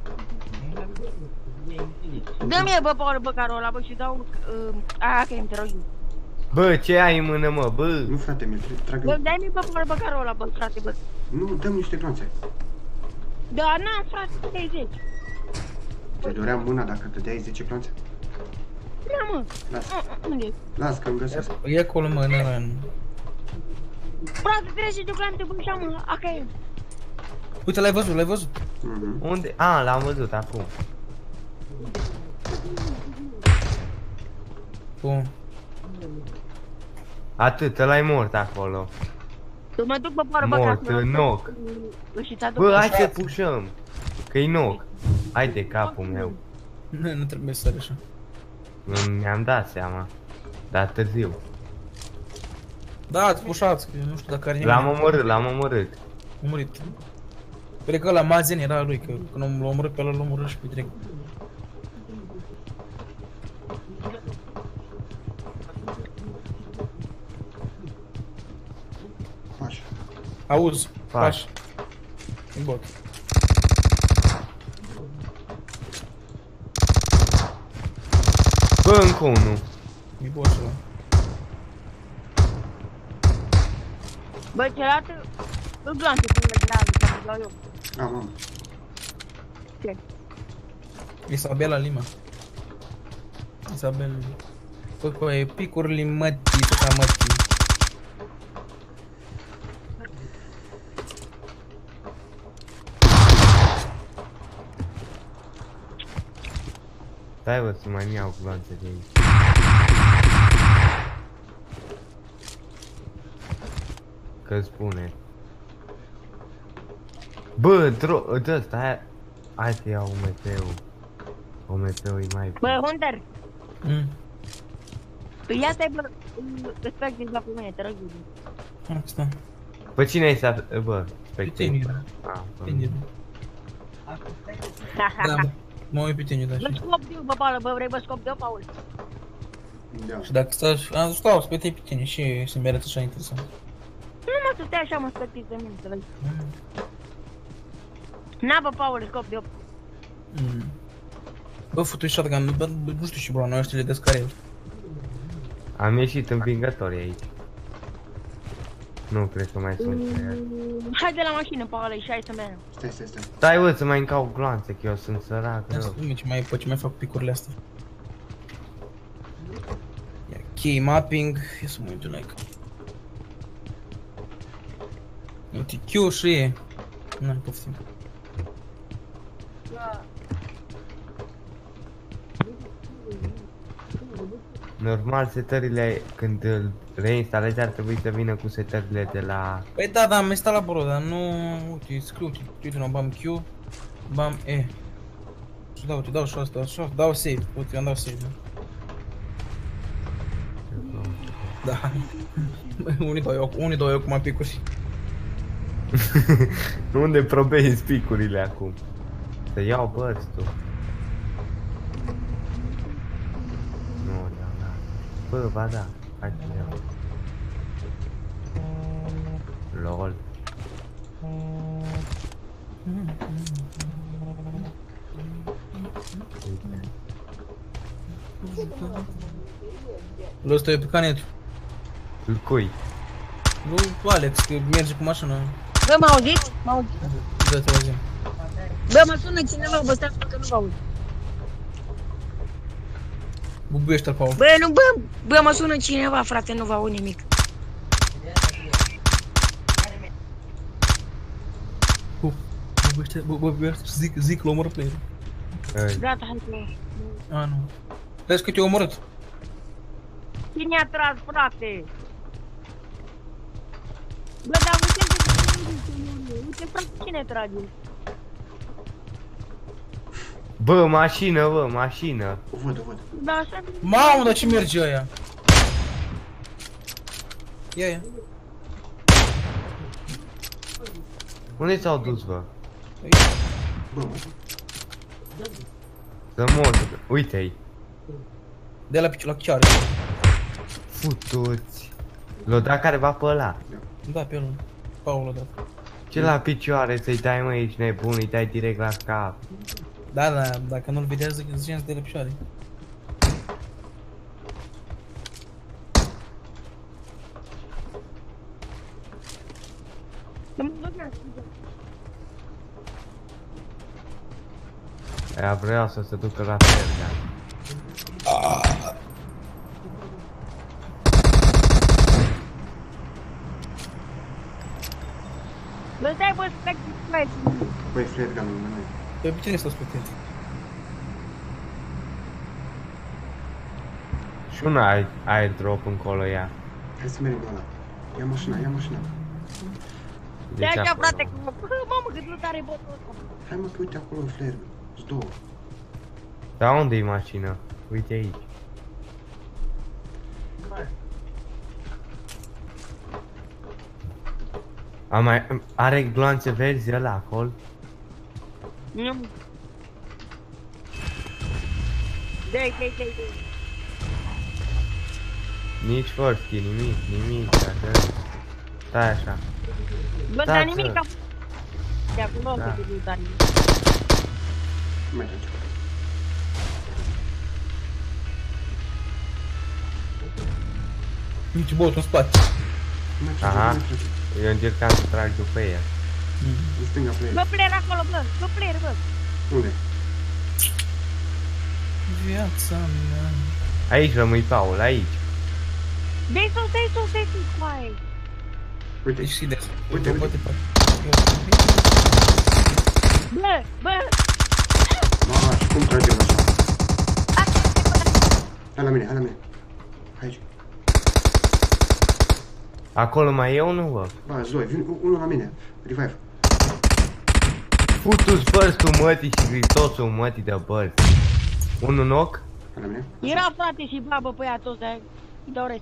Dă-mi bă, Paul, bă, carul ăla, bă, și dau... ok, te rog. Bă, ce ai în mână, mă, bă? Nu, frate, mi-l trag eu. Bă, dai-mi bă, Paul, bă, carul ăla, bă, frate, bă. Nu, dăm niște glanțe. Da, n-am, frate, 30. Te doream mâna dacă te dai 10 glanțe? Da, mă. Las. Unde e? Las că-mi găsesc. E acolo, mă, în Frate, 30 de glante, bă, și am, ok. Uite, l-ai văzut, l-ai văzut? Unde? A, l-am văzut acum. Bun. Atât, ăla-i mort acolo. Tu mă duc, bă, Paul, bă, Mort, knock. Bă, hai să pușăm. Că-i knock. Hai de capul meu. Nu trebuie să sari așa. Mi-am dat seama. Dar târziu. Da, ați pușați, că nu știu dacă are nimeni. L-am omorât. Murit. Cred că ăla Mazen era lui, că când l-a omorât pe ăla, l-a omorât și pe direct. Pași. Auzi, Pași. E bot. Bă, încă unul. E bot ăla. Bă, celălalt, îl glante, până la grave, să dau eu. Am. Ce? E Sabela Lima. Isabel. Bă, cu picurile mătii, tot mătii. Stai bă, să mai iau gloanțe de aici. Că spune. Bă, dă, stai. Hai să iau OMP-ul. OMP-ul e mai... Bă, Hunter! Păi ia stai bă, respect la pe mine, te rog. Asta. Bă, cine ai să... Bă, spectator. Da, bă. Mă uit pe tine, da, bă, scop de-o, bă, Paul, bă, vrei bă, scop de-o, Paul? Da. Și dacă stau, spectei pe tine și să-mi arăți așa interesant. Nu mă, să stai așa, mă, spectezi de mine, să vezi. Na, bă, Paul, scop de-o. Bă, futui shotgun, nu știu și bro, noi ăștia le descareu. Am ieșit învingători aici. Nu cred că mai sunt. Hai de la mașină, Paul, și hai să mergem. Stai. Stai bă, să mai încau gloanțe, că eu sunt sărac, rău. Ce mai fac picurile astea? Ia, key mapping, ia să mă uit un like. Uite, Q și E. Nu, poftim. Normal, setările, când îl reinstalezi, ar trebui să vină cu setările de la... Păi da, am instalat bro, dar nu... Uite, scriu, uite, bam Q, bam E. Și da, uite, dau și asta, dau save, uite, am dat save. Da. Unii dau eu cum am picuri. Unde probezi picurile acum? Să iau burstul. Nu, da. Bă, ba da, hai să iau. LOL. Ăsta e pe canetul. Îl cui? Lui Alex, că merge cu mașina. Bă, mă auziți? Mă auziți? Da, te auzim. Bă, mă sună cineva, bă, stai că nu vă aud. Bubuiește-l, Paul. Bă, nu, bă, mă sună cineva, frate, nu vă aud nimic. Bubuiește, zic, l-a omorât player. Gata, hai să... A, nu. Vezi că te-a omorât. Cine a tras, frate? Bă, dar uite, frate, cine trage? Bă, mașină. O văd. Da, așa... Mamă, dar ce merge aia? Ia. Unde s-au dus, bă? Bă, Să mor, uite-i. De la piciul la chiar. Futuți. L-o dat careva pe ăla. Da, pe ăla. Paul l-a dat. Ce la picioare să-i dai, mă, ești nebun, îi dai direct la cap. Da, dacă nu-l vedeai, ziceam să de la picioare. Aia vreau să se ducă la Serga. Bă, stai, bă, spectați. băi, flare gun-ul meu. Pe cine s-a spectat? Și una airdrop încolo ea. Hai să mergem ăla. Ia mașina. Stai așa, frate, că mamă, cât nu tare botul ăsta. Hai mă, că uite acolo în flare gun. Sunt două. Dar unde-i mașina? Uite aici. Are gloanțe verzi ăla acolo? Nu. Dai. Nici first kill, nimic, așa. Stai așa. Bă, dar nimic ca... De acolo o să te duci tare. Merge. Nici botul în spate. Aha. Eu încercam să trag după ea. În stânga player. Bă, player acolo, bă, player, bă. Unde? Viața mea. Aici rămâi, Paul, aici. Dai sus, coaie. Uite, Deci și de asta. uite. Bă! Mamă, și cum tragem așa? Hai la mine. Aici. Acolo mai e unul, bă? Bă, Zoi, vin unul la mine. Revive. Futu-ți bărțul mătii și gritosul mătii de bărți. Unul knock? Hai la mine. Era frate și babă pe ea toți, dar îi doresc.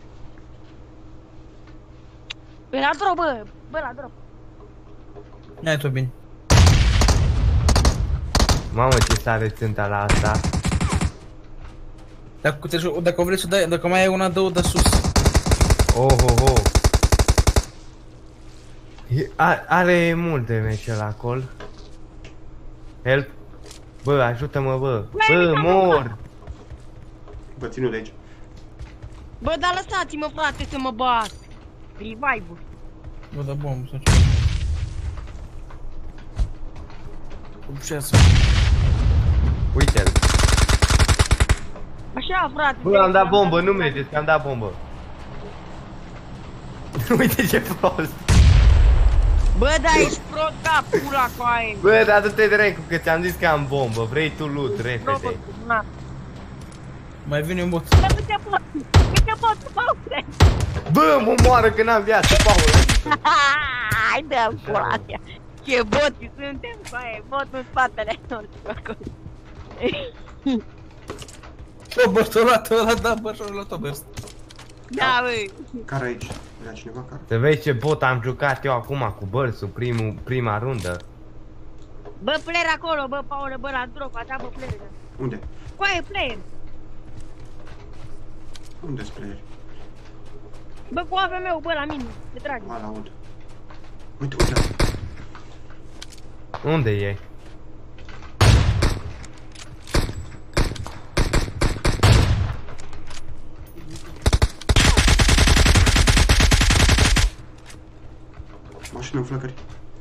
Bă, la drop, bă, la drop. N-ai tot bine. Mamă, ce sare țânta la asta. Dacă vrei să dai, dacă mai ai una, dă-o de sus. Oh. Are multe meciul acolo. Help. Bă, ajută-mă, bă. Bă, mor. Bă, ținu de aici. Bă, dar lăsați-mă, frate, să mă bat. Revive-ul. Bă, da bombă sau ceva. Ușează. Uite-l. Așa, frate. Bă, am dat bombă, nu mergeți, că am dat bombă. Uite ce prost. Bă, da, ești prost ca pula cu aia. Bă, dar du-te dracu, că ți-am zis că am bombă. Vrei tu loot, repede. Mai vine un bot. Bă, uite botul, Paule. Bă, mă moară că n-am viață, Paul. Hai dă-mi pula aia. Ce boti suntem cu aia, botul în spatele nostru acolo. Bă, bărtul ăla, da, bărtul ăla, tot bărst. Da, băi. Care aici? Vrea cineva care? Să vezi ce bot am jucat eu acum cu bărsul, prima rundă. Bă, player acolo, bă, Paule, bă, la drop, a dat, bă, player. Unde? Cu aia, player. Unde-s player? Bă, cu AVM-ul, bă, la mine, te trage. A, la aud. Uite. Unde e? Mașină în flăcări.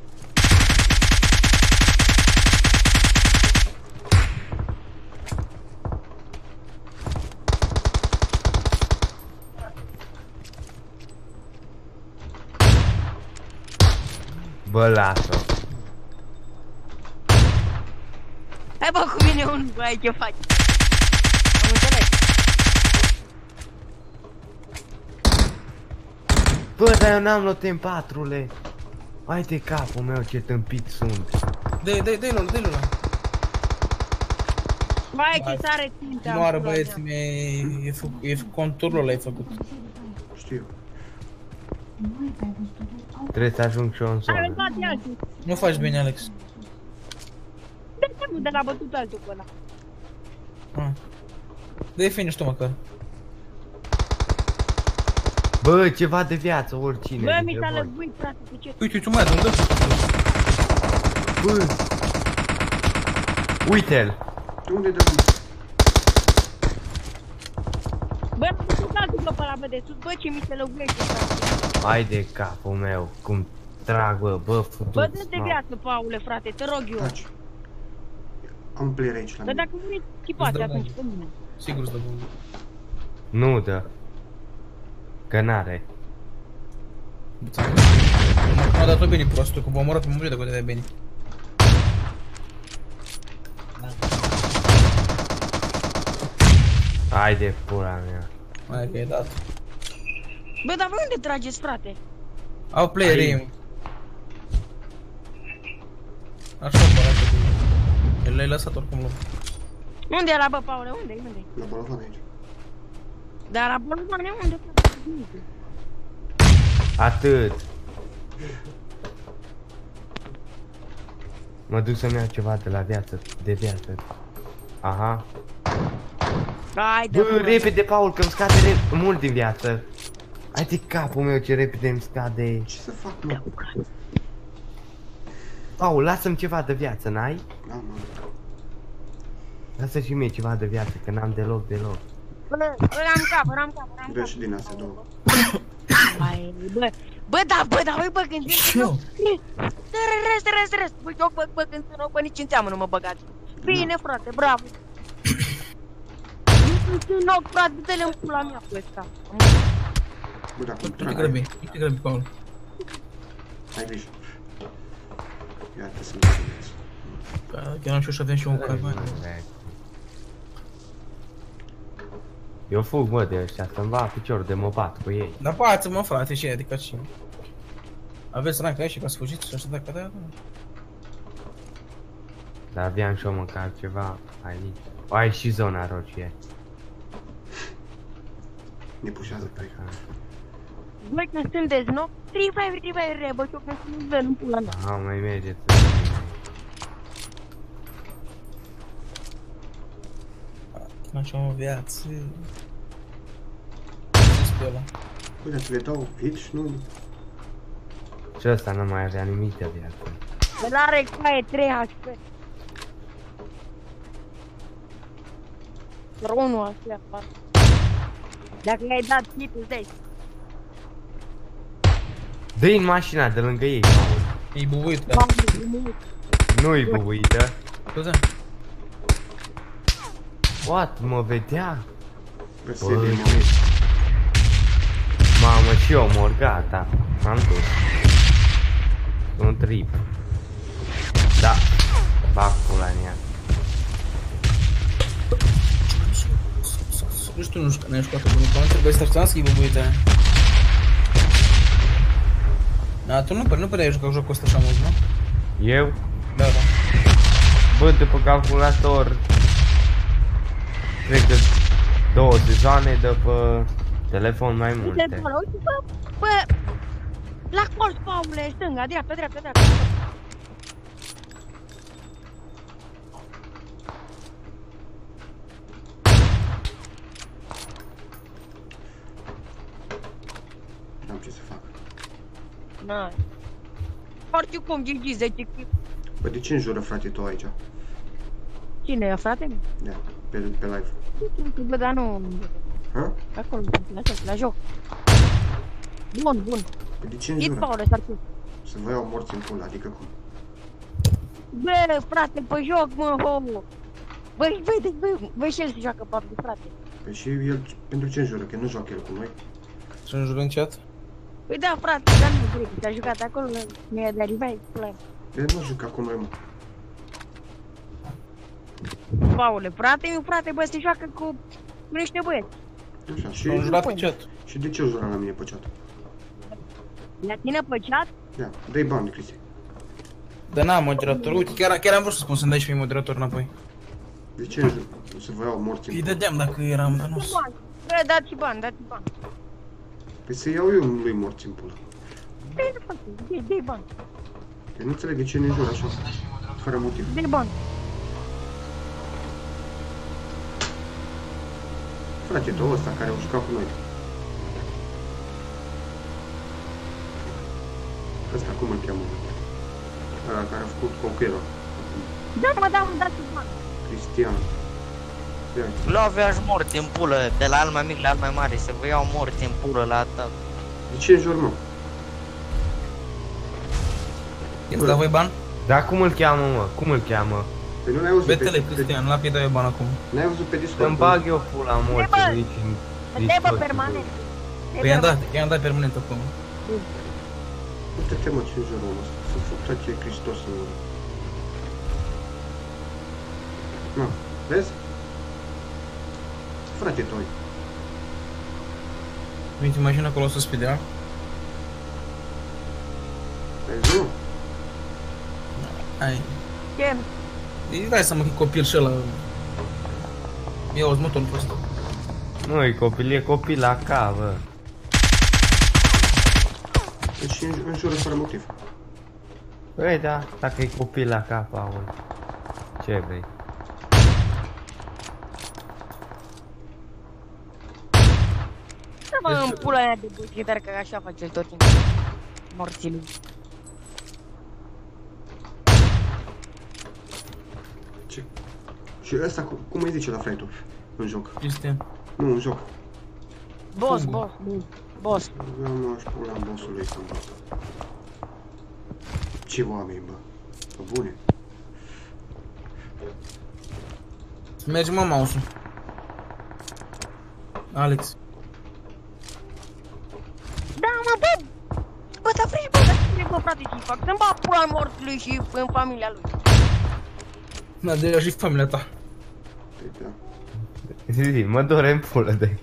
Bă, lasă-o. Hai, bă, cu mine unul, bă, ai ce faci? Am înțeles. Bă, dar eu n-am luat M4-ule. Hai de capul meu, ce tâmpit sunt. Dă-i-l ăla. Vai, ce sare ținta. Moară, băieți mei, e conturul ăla ai făcut. Știu. Trebuie să ajung și eu în zonă. Hai, bate altul. Nu faci bine, Alex. De la bătut altul pe ăla. Dă-i finish tu măcar. Bă, ceva de viață, oricine. Bă, mi s-a lăbuit, frate, cu ce? Uite, mai dă-mi, dă. Bă. Uite-l. Unde dă? Bă, am bătut altul pe ăla, bă, de sus, bă, ce mi se lăbuiește, frate. Hai de capul meu, cum trag, bă, futu-ți. Bă, dă-te viață, Paule, frate, te rog eu. Taci. Am un player aici la Bă, mine. dacă vrei, chipați atunci pe mine. Sigur îți dă bombă. Nu dă. Că n-are. M-a dat-o bine prostul, că v-a omorât pe murit dacă te dai bine. Hai de pula mea. Hai că e dat. Bă, dar voi unde trageți, frate? Au player-ii. Așa, parată cu el l-ai lăsat oricum loc. Unde era, bă, Paule, unde-i? La bolovan aici. Dar la bolvane, unde? Atât. Mă duc să-mi iau ceva de la viață, de viață. Aha. Hai, de Bă, repede, Paul, că-mi scade mult din viață. Hai de capul meu, ce repede îmi scade. Ce să fac, mă? Paul, lasă-mi ceva de viață, n-ai? Da, mă. Lasă și mie ceva de viață, că n-am deloc. Bă, am cap. Dă și din astea două. Hai, bă, da, bă, când zici eu. Rest. Bă, când sunt bă, nici în seamă nu mă băgați. Bine, frate, bravo. Nu, frate, dă-le în pula mea cu ăsta. Bă, dacă Nu te grăbi, nu te grăbi, Paul. Ai grijă. Iată să-mi vedeți. Chiar am și avem și un carbon. Eu fug, mă, de ăștia, să-mi va piciorul de mă bat cu ei. Dar bați-mă, frate, și adică și... Aveți rank aici ca să fugiți și așa dacă da? Dar aveam și eu măcar ceva aici. Ai și zona roșie. Ne pușează pe aici. Voi când sunteți, nu? Revive, bă, eu când sunt vel în pula mea. A, mai mergeți. Așa o viață. Ce spui ăla? Bă, dacă le dau hit și nu... Și ăsta nu mai avea nimic de viață. El are coaie 3 HP. Doar unul așa afară. Dacă i-ai dat hit, îți dai. Dă-i în mașina de lângă ei, Paul. E bubuit, da. Nu-i bubuită. Scuze? What? Mă vedea? Bă, Bă, mamă, și eu mor, gata. M-am dus. Un trip. Da. Bag pula în ea. Nu știu, nu ești foarte bun, că trebuie să așteptam să iei bubuita aia. Da, tu nu prea ai jucat jocul ăsta așa mult, nu? Eu? Da, da. Bă, după calculator, cred că 2 sezoane, după telefon mai multe. Uite, bă, la colț, Paule, stânga, dreapta. N-am ce să fac. N-ai. Foarte cum, GG, 10 clip. Bă, de ce înjură, frate, tu aici? Cine e, frate? Da, pe live. Bă, dar nu... Ha? Acolo, la joc. Bun. Păi de ce Hit, înjură? Paule, s-ar fi. Să vă iau morți în pula, adică cum? Bă, frate, pe joc, mă, homo. Băi, băi, și el se joacă PUBG, frate. Păi și el, pentru ce înjură? Că nu joacă el cu noi? Și în jur în chat? Păi da, frate, dar nu cred că s-a jucat acolo, mi-a de revive, plan. El nu juca cu noi, mă. Paule, frate, bă, se joacă cu niște băieți. Așa, și... Am jurat pe chat. Și de ce o jura la mine pe chat? La tine pe chat? Da, dă-i bani, Cristi. Dar n-am moderator, uite, chiar am vrut să spun să-mi dai și mie moderator înapoi. De ce înjură? O să vă iau morți în Îi pula. dădeam dacă eram, dar nu s-o. Bă, dați bani. Păi să iau eu lui morți în pula. Bine, frate, dă-i bani. Eu nu înțeleg de ce ne înjură așa, fără motiv. Dă-i bani. Frate, tu ăsta care au jucat cu noi. Ăsta cum îl cheamă? Ăla care a făcut Conqueror. Da, dați bani. Cristian. Ia uite. Loveaș morți în pulă, de la al mai mic la al mai mare, să vă iau morți în pulă la atac. De ce înjur, mă? I-ați dat voi bani? Dar cum îl cheamă, mă? Cum îl cheamă? Păi nu l-ai auzit Betele, pe... Cristian, la dai bani acum. N-ai auzit pe Discord? Îmi bag eu pula morții aici în Dă-i bă Discord. permanent. Păi i-am dat permanent acum. Uite-te, mă, ce înjur omul ăsta. Să fug toate Hristos în urmă. Na, vezi? Frate, toi. Uite, imagina acolo să spidea. Vezi, nu? Hai. Ce? Îi dai seama că e copil și ăla. Ia-o-ți motorul pe ăsta. Nu, e copil la ca, bă. Deci înjură fără motiv. Băi, da, dacă e copil la ca, Paul. Ce vrei? Să mă în pula aia de buchetar, că așa face el tot timpul. Morții lui. Ce? Și ăsta, cum îi zice la fraitul? În joc? Cristian. Nu, în joc. Boss. Eu nu aș pula în bossul ăsta, bă. Ce oameni, bă. Pe bune. Merge, mă, mouse-ul. Alex. Da, mă, bă! Bă, ți-a frici, bă, dar ce bă, frate, ce-i fac? Să-mi bag pula mortului și în familia lui. Da, deja și familia ta. Zi, mă dore în pulă de.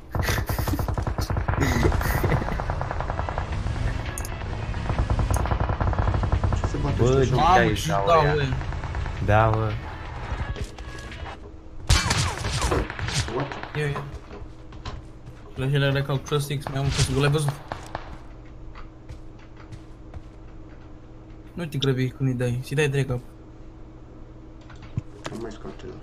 Ce se bate Bă, ăștia? Mamă, și dau, bă. Da, bă. What? Ia. Flashele de calc Trust X, mi-am că l-ai văzut. Nu te grăbi când îi dai, să-i dai direct cap. Nu mai scoate la.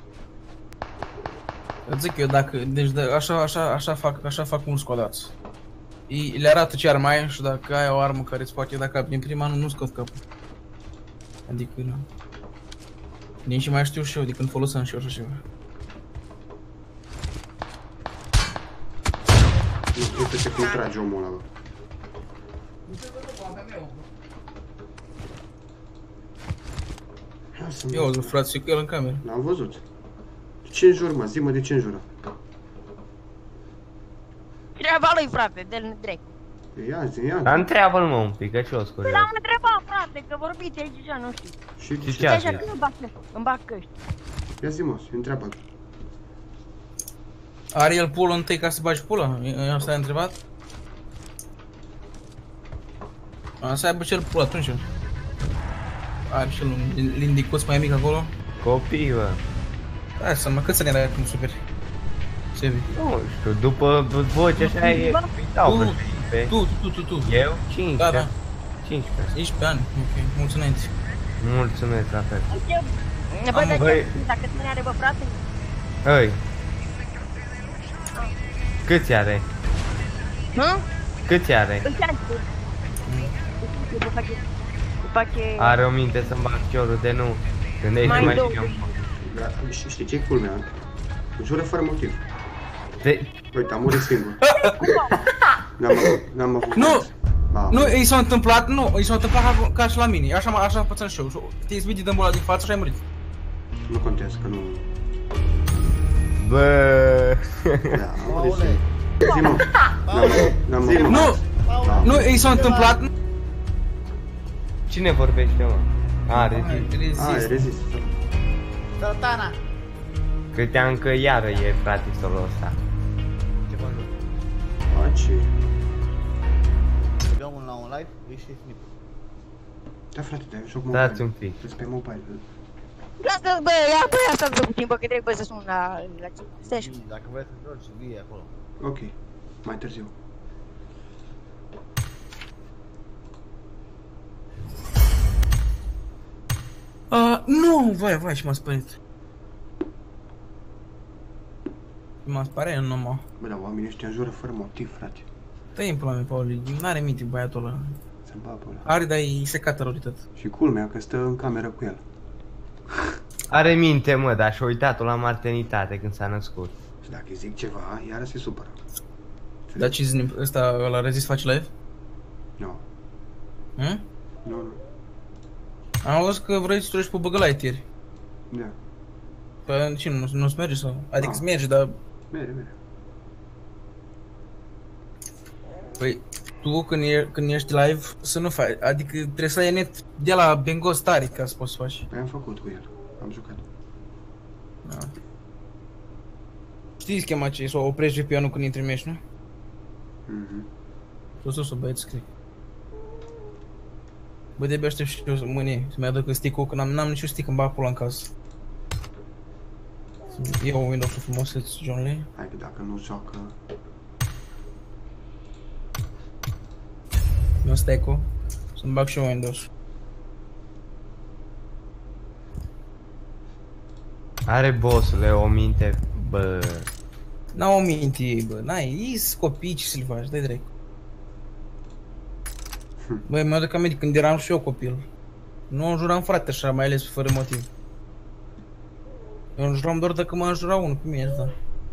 Îți zic eu dacă, deci așa fac mulți codați. Le arată ce armă ai și dacă ai o armă care îți poate da cap din prima, nu scot capul. Adică, nu. Din ce mai știu și eu, de când foloseam și eu așa ceva. Nu, uite cum trage omul ăla, bă. Eu au frate și cu el în cameră. L-am văzut. Ce înjur, mă? Zi-mă de ce înjură. Treaba lui, frate, dă-l direct. Ia. Dar întreabă-l mă un pic, că ce o Păi scură. l-am întrebat, frate, că vorbiți aici deja, nu știu. Și ce Așa a că îmi bag căști. Ia zi, mă, întreabă-l. Are el pulă întâi ca să bagi pula? Asta ai întrebat? Să aibă cel pulă atunci. Are și el un lindicuț mai mic acolo. Copii, bă. Hai să mă, câți ani are acum superi? Sevi. Nu știu, după voce așa e... Dau pe Tu. Eu? 15. Da. 15. 15 ani, ok, mulți înainte. Mulțumesc, la fel. Bă, dar Băi. ce, dacă tine are, bă, frate? Ăi. Câți are? Hă? Câți are? Îți ani, bă, face... Are o minte să-mi bag ciorul de nu. Când ești Mai mai două. știu. Da, știi ce-i culmea? Jură fără motiv. Te... Uite, am murit singur. N-am avut... Nu! Ba, Nu, i s-a întâmplat, ca și la mine, așa făceam și eu. Te-ai zbit din boala din față și ai murit. Nu contează, că nu... Bă. Da, am murit singur. Zi-mă. N-am avut... Nu! Da. Nu, i s-a întâmplat. Cine vorbește, mă? Rezist. Ai, rezist. Satana! Credeam că iară e frate solo ăsta. Ce fac eu? Face... Băgăm la un live, îi și snip. Da, frate, dar joc mobile. Dați un pic. Sunt pe mobile. Lasă, bă, ia asta puțin, bă, că trebuie să sun la ce. Stai așa. Dacă vrei să joci, vii acolo. Ok, mai târziu. Nu, vai, ce m-a spărit. M-a spărit, nu mă. Bă, dar oamenii ăștia înjură fără motiv, frate. Dă-i în pula mea, Pauli, n-are minte băiatul ăla. Să-mi bapă ăla. Are, dar e secat rău de tot. Și culmea că stă în cameră cu el. Are minte, mă, dar și-a uitat-o la maternitate când s-a născut. Și dacă îi zic ceva, iară se supără. Dar ce zi, ăsta la Rezist face live? Nu. Hm? Nu. Am văzut că vrei să treci pe Băgălait ieri. Da. Păi ce, nu-ți merge sau? Adică îți merge, dar... Mere. Păi, tu când ești live să nu faci, adică trebuie să ai net de la Bengos tare ca să poți să faci. Păi am făcut cu el. Am jucat. Da. Știi schema ce e, să oprești VPN-ul când intri în mești, nu? Mhm. Sus, băieți, cred. Bă, de-abia aștept și eu mâine să-mi aduc stick-ul, că n-am niciun stick în bag pula în casă. Să iau Windows-ul frumoseț, John Lee. Hai că dacă nu joacă... Mi-o stack-ul, să-mi bag și eu Windows. Are bossule o minte, bă. N-au o minte ei, bă, n-ai, ei-s copii, ce să-l faci, dai direct. Băi, mi-aduc aminte când eram și eu copil. Nu înjuram frate așa, mai ales fără motiv. Eu înjuram doar dacă mă înjura unul pe mine, asta.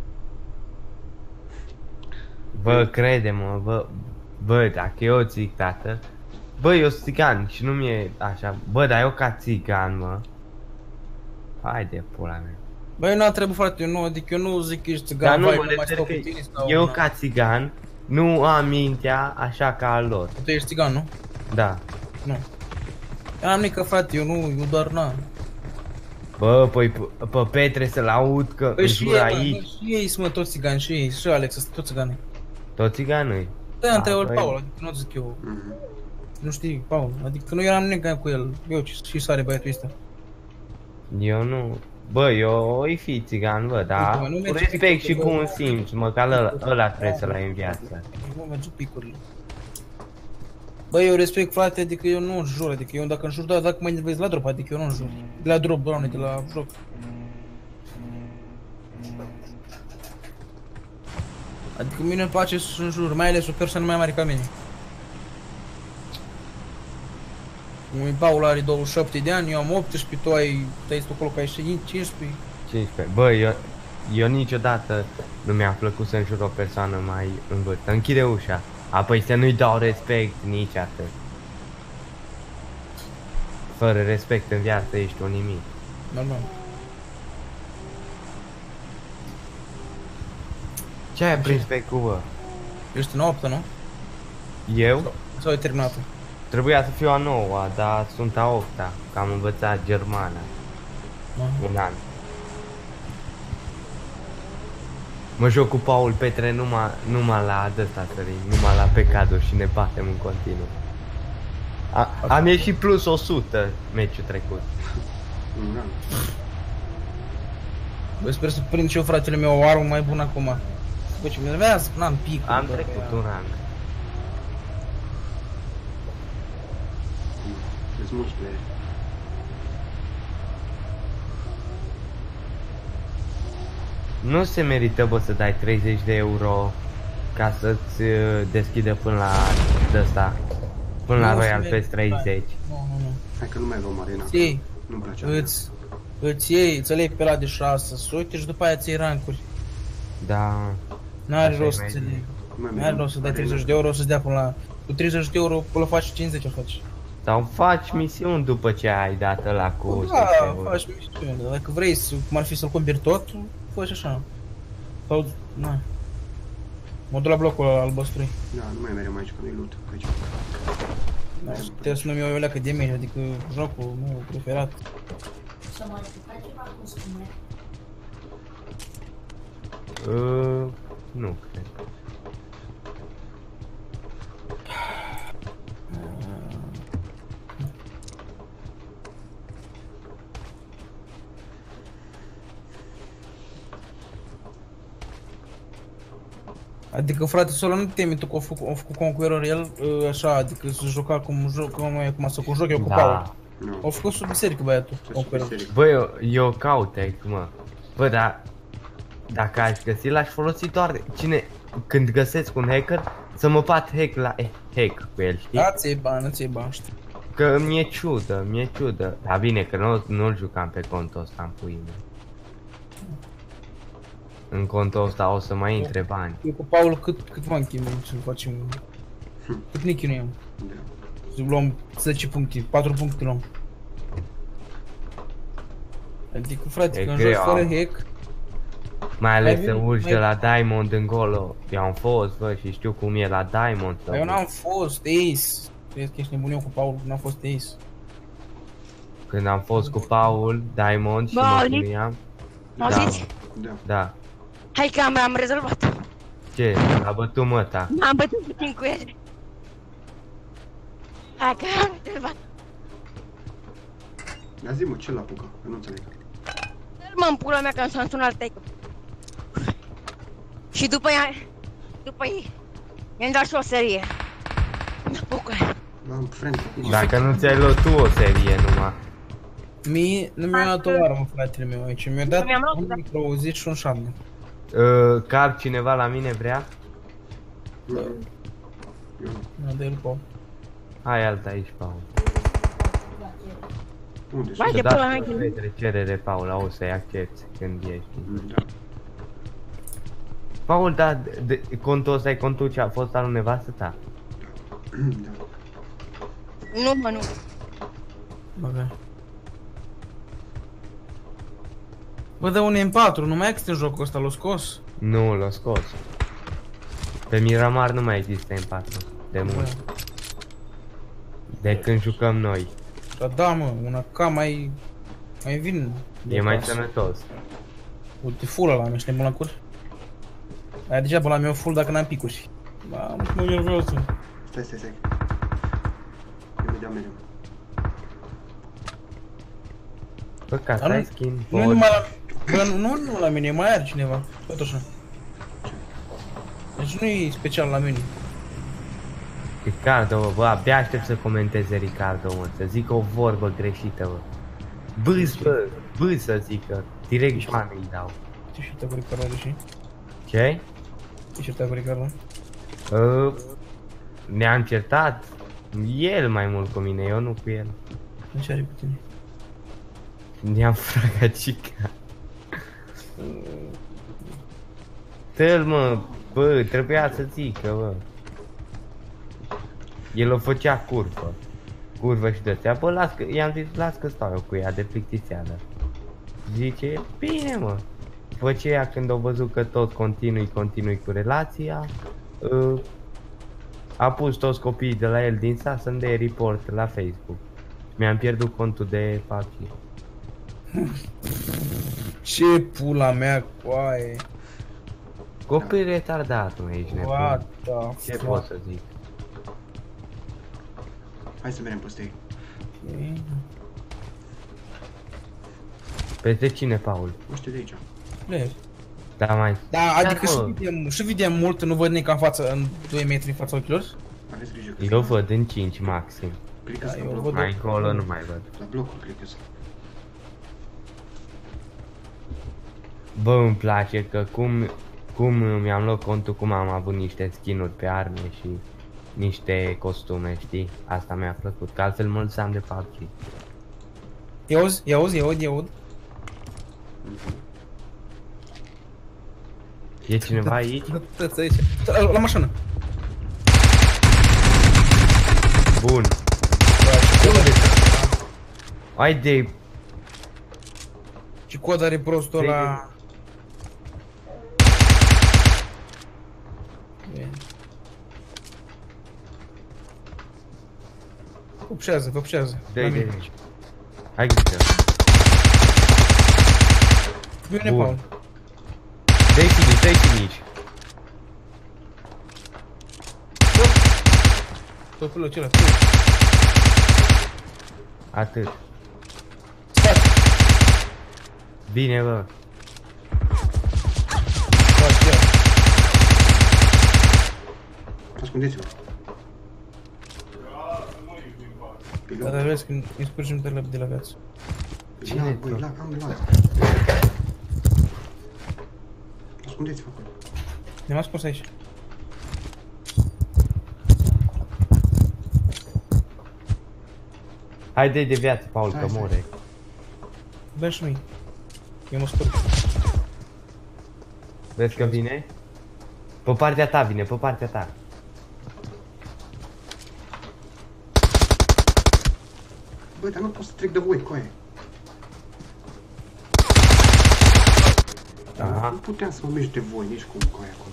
Bă, crede-mă, bă, dacă eu zic, tată. Bă, eu sunt țigan și nu mi-e așa. Bă, dar eu ca țigan, mă. Haide, pula mea. Băi, n-a trebuit, frate, eu nu, adică eu nu zic că ești țigan, Dar nu vai, mă nu mai refer stau că cu tine sau... eu ca țigan nu am mintea așa ca al lor. Tu ești țigan, nu? Da. Nu. Eu n-am nică, frate, eu doar n-am. Bă, păi pe Petre să-l aud că Păi îmi și jură ei, aici. și ei sunt, mă, toți țigani, și ei, și Alex, sunt toți țigani. Toți țiganui. Da, întrebă-l băi. Paul, adică nu zic eu. Nu știi, Paul, adică nu eram nimic cu el. Eu și sare băiatul ăsta. Eu nu... Bă, eu îi fi țigan, bă, dar Uite, mă, nu cu merge respect și picurile, cu un bă. simț, măcar ăla trebuie să-l ai în viață. Nu merge picurile. Bă, eu respect, frate, adică eu nu jur, adică eu dacă îmi jur, da, dacă mă enervezi la drop, adică eu nu jur. De la drop, doamne, de la joc. Adică mine îmi place să-mi jur, mai ales o persoană mai mare ca mine. Paul are 27 de ani, eu am 18, tu ai acolo ca ai 15. 15. Bă, eu niciodată nu mi-a plăcut să înjur o persoană mai în vârstă. Închide ușa. Apoi să nu-i dau respect nici atât. Fără respect în viață ești un nimic. Normal. Ce ai prins pe cu, bă? Ești în 8, nu? Eu? Sau ai terminat? Trebuia să fiu a 9-a, dar sunt a 8-a, că am învățat germană. Un an. Mă joc cu Paul Petre numai la dăsta sărim, numai la pecaduri și ne batem în continuu. Am ieșit plus 100 meciul trecut. Bă, sper să prind și eu, fratele meu, o armă mai bună acum. Bă, ce mi-a n-am pic. Am trecut un rang. Sunt mulți playeri. Nu se merită, bă, să dai 30 de euro ca să-ți deschidă până la ăsta, până la Royal Pass 30. Nu. Hai că nu mai luăm arena. Ții, Nu-mi place. îți iei, îți alegi pe ăla de 600 și după aia ți iei rancuri. Da. N-are Așa rost e mai să bine. n-are rost să dai 30 de euro să-ți dea până la... Cu 30 de euro până faci 50 o faci. Sau faci misiuni după ce ai dat ăla cu 100 Da, euro. faci misiune, dar dacă vrei să, cum ar fi să-l cumperi tot, faci așa. Sau, na. Mă duc la blocul albăstrui. Da, nu mai merem aici, că nu-i loot. Aici. Da, trebuie să nu-mi iau eu leacă de mine, adică jocul meu preferat. Să mă faci ceva cu spune. Nu cred. Adică, frate, Sola, nu te temi tu că a făcut Conqueror el, așa, adică să juca cum joc eu cu Paul. Au făcut sub biserică băiatul, Conqueror. Bă, eu caut hack, mă. Bă, dar dacă aș găsi, l-aș folosi doar când găsesc un hacker, să mă bat hack la hack cu el, știi? Da, ți-ai bani, știu. Că mi-e ciudă. Dar bine, că nu-l jucam pe contul ăsta în puii mei. În contul ăsta o să mai intre bani. Eu cu Paul cât m-am chinuit să facem... Cât ne chinuim? Să luăm 10 puncte, 4 puncte luăm. Adică, frate, când joci fără hack... Mai ales să urci de la Diamond încolo. Eu am fost, bă, și știu cum e la Diamond. Eu n-am fost Ace. Crezi că ești nebun eu cu Paul, n-am fost Ace. Când am fost cu Paul, Diamond și mă chinuiam. M-auziți? Da. Hai că am rezolvat. Ce? A bătut măta. M-am bătut puțin cu el. Hai că am rezolvat. Dar zi-mă, ce l-a apucat? Că nu înțeleg. Mă, în pula mea că s-a sunat taică. Și după ei, mi-am dat și o serie. L-am friend. Dacă nu ți-ai luat tu o serie numai. Mie nu mi-a dat o armă, fratele meu aici, mi-a dat un micro-uzit și un shotgun. Cap cineva la mine vrea? Mi-a dat el Paul. Hai alta aici, Paul. Unde? Vai de pula mea. Cerere, Paul, o să-i accepti când ești. Da. Paul, da, contul ăsta e contul ce a fost al nevastă ta? Da. Nu, mă, nu. Ok. Bă, dă un M4, nu mai există în jocul ăsta, l-a scos. Nu, l-a scos. Pe Miramar nu mai există M4. De mult. De când jucăm noi. Da, mă, una K mai vin. E mai sănătos. Uite, full ăla, ești nebun la cur? Aia degeaba la meu full dacă n-am picuri. Mamă, mă nervos. Stai. Imediat. Păcat, ai skin. Nu numai la... Bă, nu la mine, mai are cineva. Tot așa. Deci nu e special la mine. Ricardo, bă, abia aștept să comenteze Ricardo, mă, să zică o vorbă greșită, bă. Bâs să zică. Direct bani îi dau. Ce șertea cu Ricardo, deși? Ce? Ce șertea cu Ricardo? Ne-am certat. El mai mult cu mine, eu nu cu el. Ce are cu tine? Ne-am fragacica. Tăl, mă, bă, trebuia să zică, bă. El o făcea curvă și de-astea, bă, las că, i-am zis, las că stau eu cu ea de plictiseală. Zice, bine, mă. După aceea, când au văzut că tot continui cu relația, a pus toți copiii de la el din sat să-mi dea report la Facebook. Mi-am pierdut contul de PUBG. Ce pula mea, coaie. Copil retardat, mă, ești nebun. What the Ce pot să zic? Hai să mergem peste ei. Peste cine, Paul? Nu știu de aici. Le. Da, mai. Da, adică și vedem mult, nu văd nici în față, în 2 metri în fața ochilor. Aveți grijă. Eu văd în 5 maxim. Clică la eu blocul. văd. Mai încolo nu mai văd. La blocul clică. Bă, îmi place că cum mi-am luat contul, cum am avut niște skin-uri pe arme și niște costume, știi? Asta mi-a plăcut, că altfel mă lăsam de PUBG. I-aud. E cineva aici? Tăți aici. La mașină. Bun. Ai de... Ce cod are prostul ăla? Văpșează. De. Hai grijă. Bine, Bun. Paul. Dai finish. Tot până celălalt. Atât. Bine, bă. Ascundeți-vă. Da, dar vezi când îi spurgem de la viață. Cine? Băi, am luat. Ascundeți-vă acolo. Ne-am ascuns aici. Hai de viață, Paul, că more. Bă, și noi. Eu mă spurg. Vezi că vine? Pe partea ta vine, pe partea ta. Băi, dar nu pot să trec de voi, coaie. Aha. Nu puteam să mă mergi de voi, nici cum, coaie, acolo.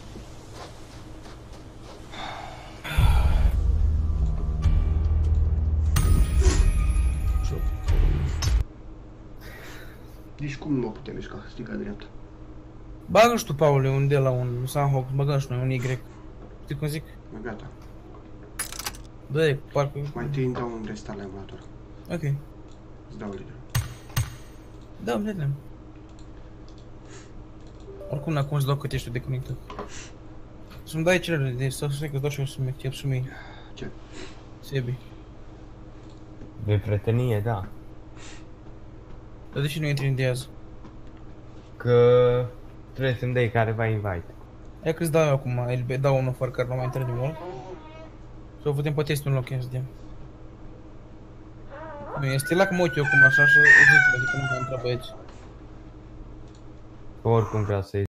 Nici cum nu mă putem mișca, stica dreaptă. Bagă și tu, Paule, un de la un Sunhawk, bagă și noi, un Y. Știi cum zic? Mai gata. Dă-i, parcă... Mai întâi îmi dau un restart la emulator. Ok. Îți dau lider. Da, vedem. Oricum, acum îți dau cât ești tu deconectat. Să-mi dai cerere de să că-ți dau și eu să-mi chep și mie. Ce? Sebi. De prietenie, da. Dar de ce nu intri în Diaz? Că trebuie să-mi dai careva invite. Hai că-ți dau eu acum, îl dau unul fără care nu mai intră de mult. Să o putem pe testul în loc, ia să dăm. Nu, este la că mă uit eu acum așa și o zic, adică nu mai intră băieți. Oricum vreau să-i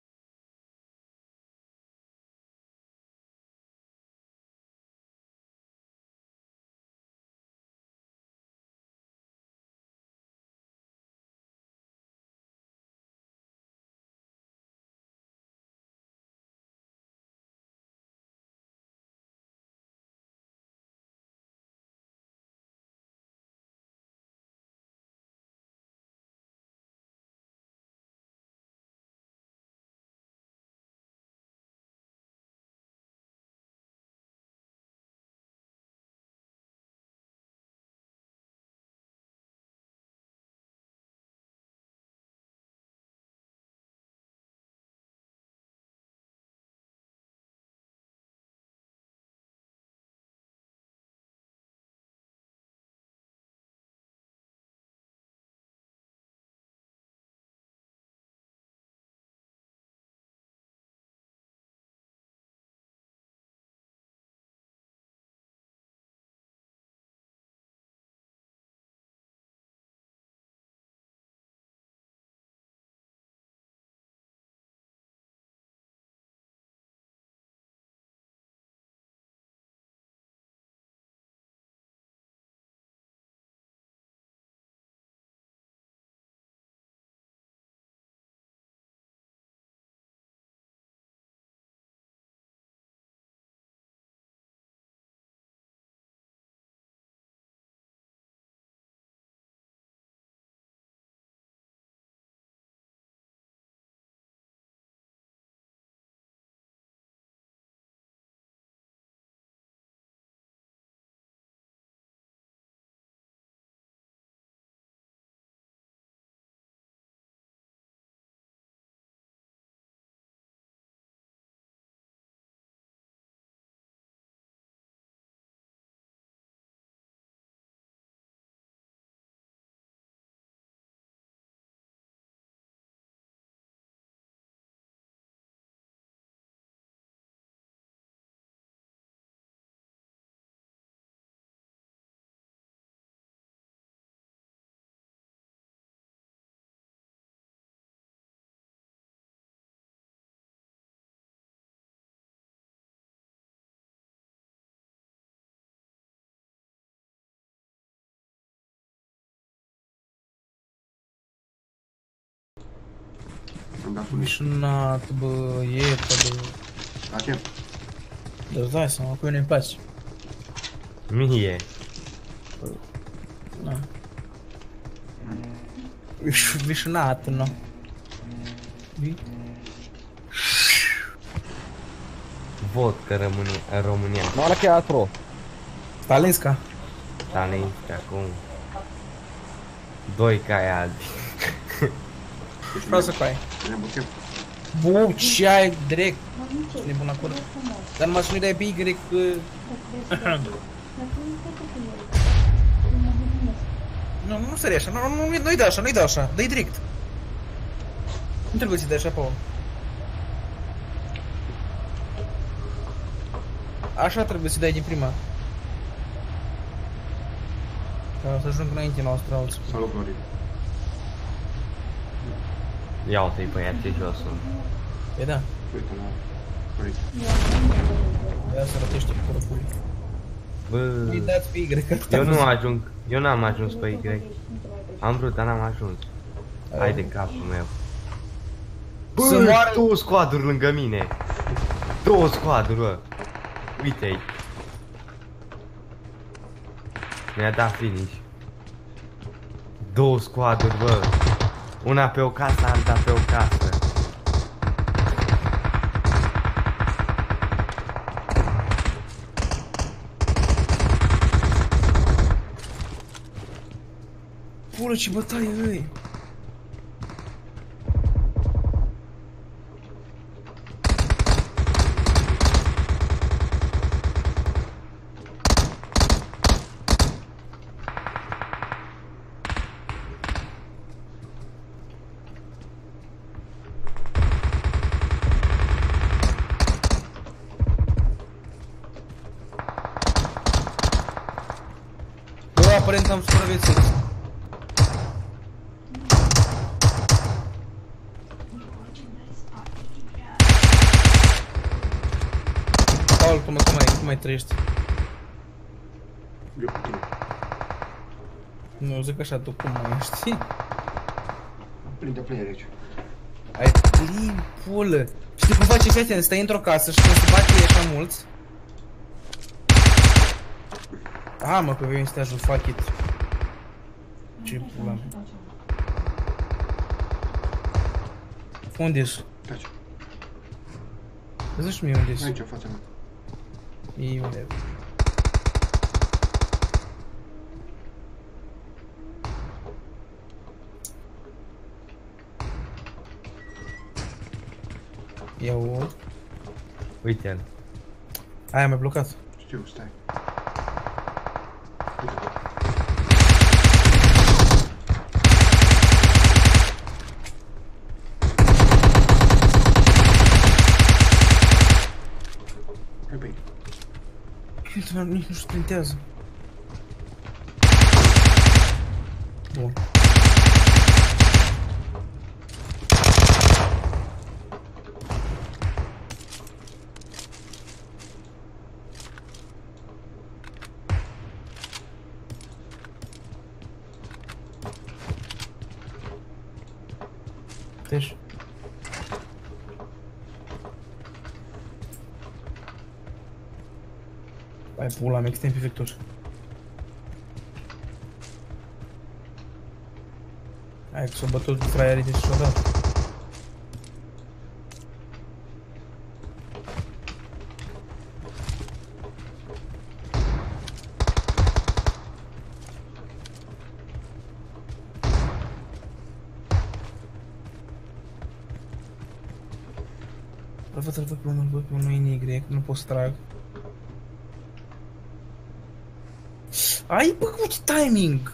Mișunat, bă, ietă, bă. Acem. Dă-ți dai seama, pe mine îmi place. Mie. Na. Mișunat, nu. Vot că rămâne în România. Mara teatro. Stalinska. Stalinska, acum. 2 cai albi. Vreau să cai. Bă, ce ai direct? Nebun acolo. Dar numai să nu-i dai pe Y, că... Nu sări așa, nu-i dai așa, nu-i dai așa, dă-i direct. Nu trebuie să-i dai așa pe om. Așa trebuie să-i dai din prima. Ca să ajung înainte noastră alții. Salut, Florin. Ia uite-i pe ea ce jos sunt. E da. Uite la Florin. Ia să rătește cu corpul. Bă, Îi dați pe Y, că eu nu ajung, eu n-am ajuns pe Y. Am vrut, dar n-am ajuns. Hai de capul meu. Să Bă, moară- 2 squaduri lângă mine. 2 squaduri, bă. Uite-i. Mi-a dat finish. 2 squaduri, bă. Una pe o casă, alta pe o casă. Pulă, ce bătaie, îi! Bă, aparent am supraviețuit. Paul, cum mai trăiești? Eu cu tine. Nu, zic așa, tu cum mai știi? Plin de player aici. Ai plin, pulă. Știi cum faci fete? Stai într-o casă și când se bate așa mulți. Ah, mă, că vei să te ajut, fuck it. Ce pula mea. Unde-s? Taci. Zici mie unde-s? Aici, în fața mea. E unde? Eu... Uite-l. Aia m-a blocat. Știu, stai. Uite. Hai pe aici. Nici nu sprintează. Bun. Deci. Hai pula mea, extend pe vector. Hai că s-o bătut fraierii de și-o dat. Îl văd pe unul în Y, nu pot să trag. Ai, bă, uite timing!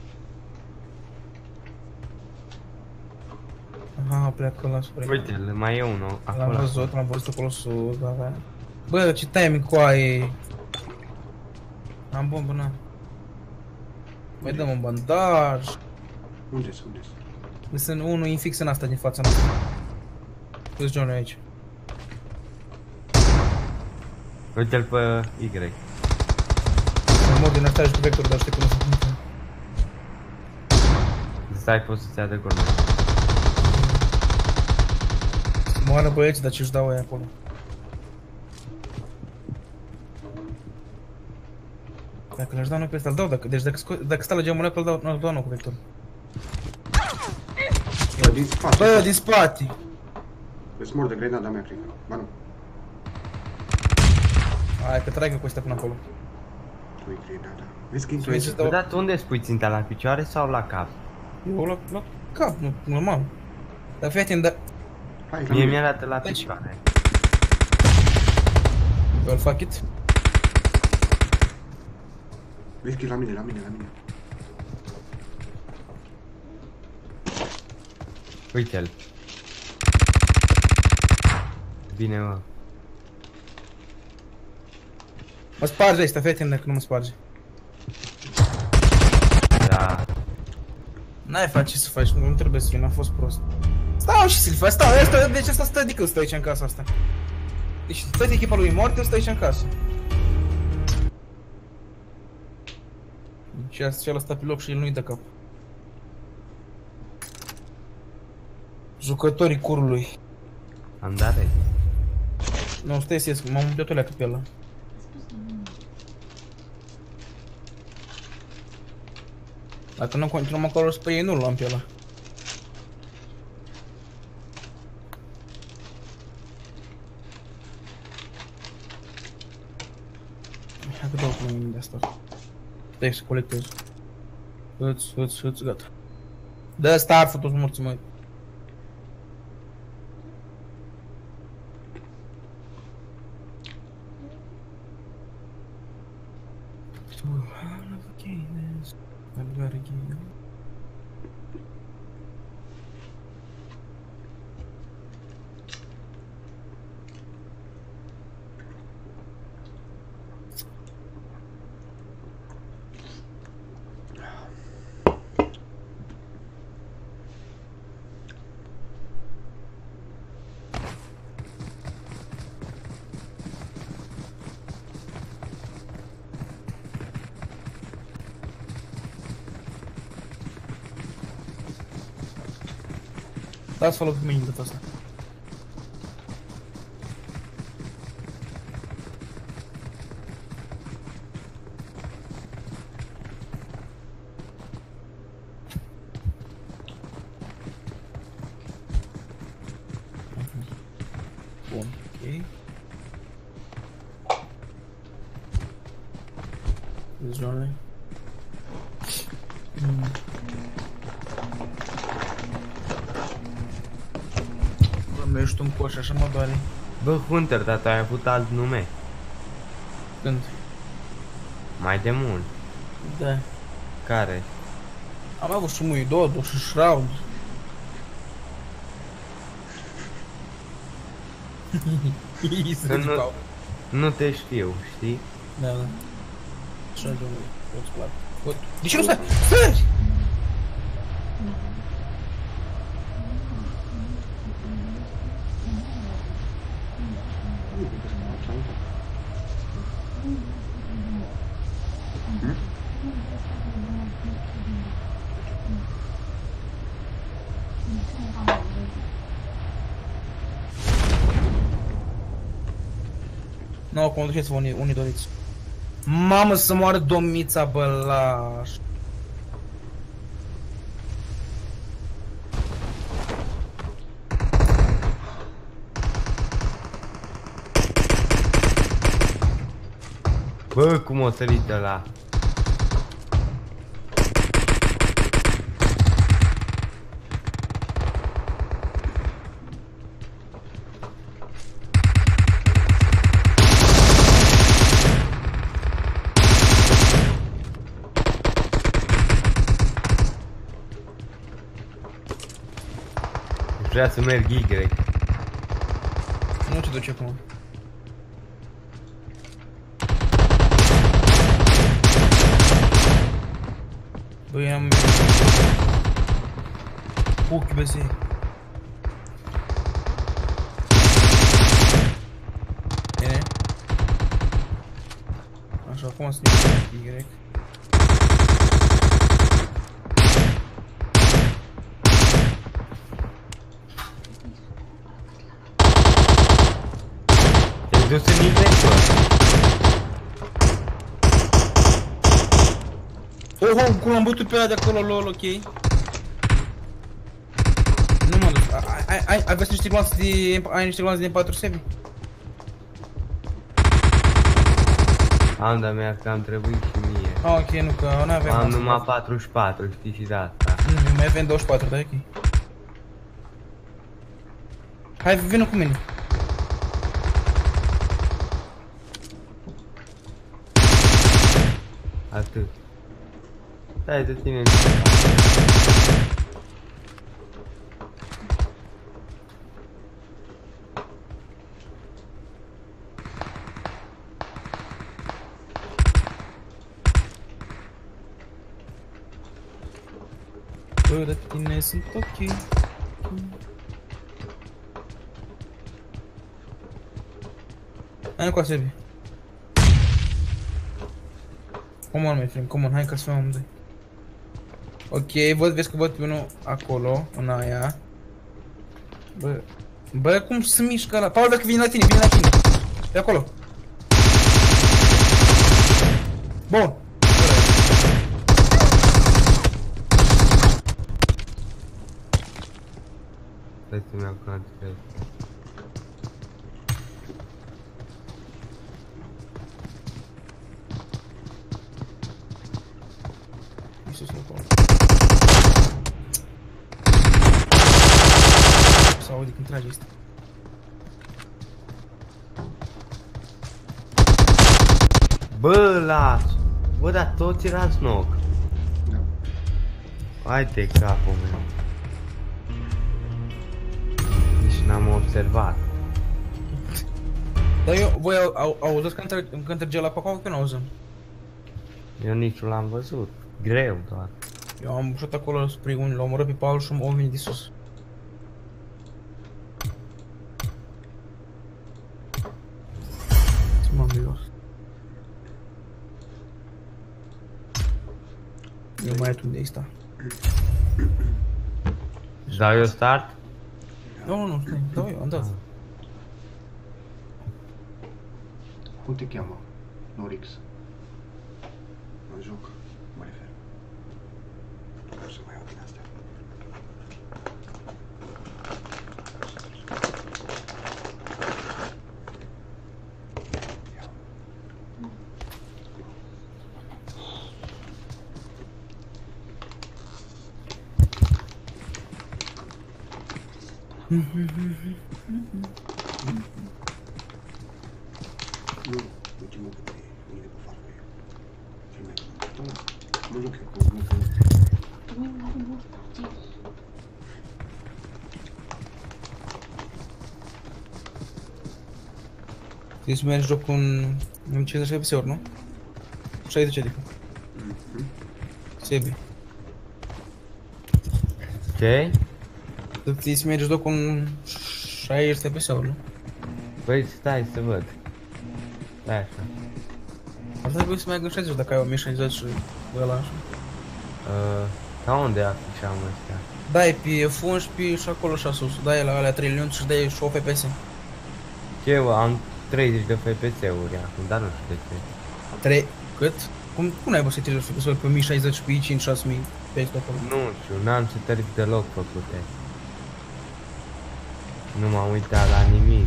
Aha, pleacă la spre. Uite-l, mai e unul acolo. L-am văzut acolo sus, da, da. Bă, ce timing cu aia. Am bombă, na. Mai dăm un bandaj. Unde-s? Sunt unul fix în asta din fața noastră. Câți Johnny aici? Uite-l pe Y. În mod din asta și cu vector, dar știi cum să întâmplă. Stai poziția de gol. Moară băieți, dar ce-și dau aia acolo? Dacă le-aș da noi pe ăsta, îl dau, deci dacă stă la geamul ăla, îl dau nou cu vector. Din spate. Bă, din spate! Îți mor de grenada mea, cred că. Ba nu. Hai că tragă cu ăsta până acolo. Tu-i grenada. Vezi că intuiesc. Bă, dar tu unde spui ținta, la picioare sau la cap? Eu la cap, normal. Dar fii atent, dar... Hai, la Mie mine. mi-arată la picioare. Eu îl fac it. Vezi că e la mine, la mine, la mine. Uite-l. Bine, mă. Mă sparge ăsta, fii atent dacă nu mă sparge. Da. N-ai face ce să faci, nu trebuie să fii, n-a fost prost. Stau și să-l faci, stau, ăsta, deci asta stă de când stă aici în casa asta. Deci stă de echipa lui moarte, stă aici în casă. Și ăla stă pe loc și el nu-i dă cap. Jucătorii curului. Am dat rege. Nu, stai să ies, m-am umplut o leacă pe ăla. Dacă nu continuăm acolo spre ei, nu-l luam pe ăla. Hai că dau cu mine de asta. Stai să colectez. Hâț, gata. Dă starfă, toți morți, măi. Dați follow pe mine de data asta. Bun, ok. Zonele. Bă, ești un coș, așa mă doare. Bă, Hunter, dar tu ai avut alt nume. Când? Mai de mult. Da. Care? Am avut și Muidodo și Shroud. Nu te știu, știi? Da, da. Așa de unde poți plac. De ce nu stai? Stai! Nu, conduceți-vă unii doriți. Mamă, să moară domnița Bălaș. Bă, cum o sărit ăla. Vrea să merg Y. Nu te duce acum. Băi, am... Ochi băzi. Bine. Așa, acum să ne Y. dus în nivel, bă. Oh, cum am bătut pe ăla de acolo, lol, ok. Nu m-am dus. Aveți niște gloanțe de... Ai niște gloanțe de 4-7? Am, dar mi-a cam trebuit și mie. Ah, ok, nu, că n-aveam. Am numai 44, știi, și de asta. Nu, mai avem 24, da, ok. Hai, vină cu mine. Atât. Stai de tine. Fără tine sunt ok. Hai nu cu Sebi. Come on, my friend, come on, hai că să amândoi. Ok, vezi că văd pe unul acolo, în aia. Bă, cum se mișcă ăla? Paul, vezi că vine la tine, De acolo. Bun. Stai să-mi iau cantități. S-a auzit când trage asta. Bă, las! Bă, dar toți erați knock. Hai-te capul meu. Nici n-am observat. Dar voi auziți când trăgea la pacau, că nu auzăm. Eu nici nu l-am văzut. Greu doar. Eu am bușat acolo spre unii, l-au omorât pe Paul și au venit de sus. M-am bios. Eu mai atu unde-i sta. Dau eu start? Nu, stai, dau eu, am dat. Cum te cheamă? Norix. În joc, mă refer. Vreau să mai iau din astea. Nu, uite mă pe mine pe farcă eu. Cel mai bun. Nu joc eu cu Trebuie să mergi joc cu un 50 FPS-uri, nu? 60 adică. Sebi. Ce? Trebuie să mergi joc cu un 60 FPS-uri, nu? Păi stai să văd. Stai așa. Ar trebui să meargă în 60 dacă ai 1060 și ăla așa. Ca unde afișam ăstea? Dai pe F11 și acolo și sus, dai la alea 3 luni și dai și 8 FPS. Ce, am 30 de FPS-uri acum, dar nu știu de ce. 3? Cât? Cum n-ai văzut 30 de FPS-uri pe 1060 și pe i5 6000 pe acolo? Nu știu, n-am setări deloc făcute. Nu m-am uitat la nimic.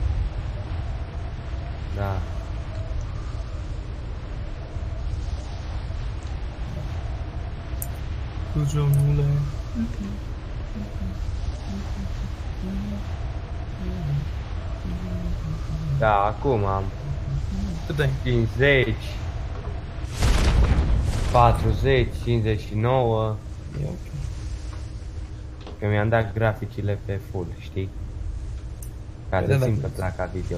Da. Cujomule. Da, acum am Cât dai? 50 40, 59. E ok. Că mi-am dat graficile pe full, știi? Ca să simtă placa video.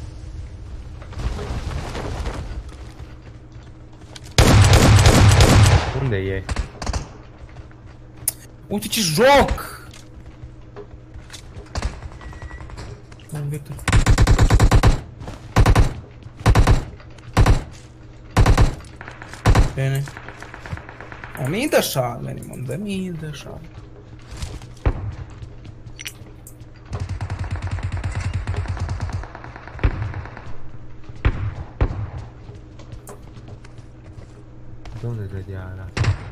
Unde e? Uite ce joc! Bine. O mie de șale, man, de mie de șale. De unde dădea ăla?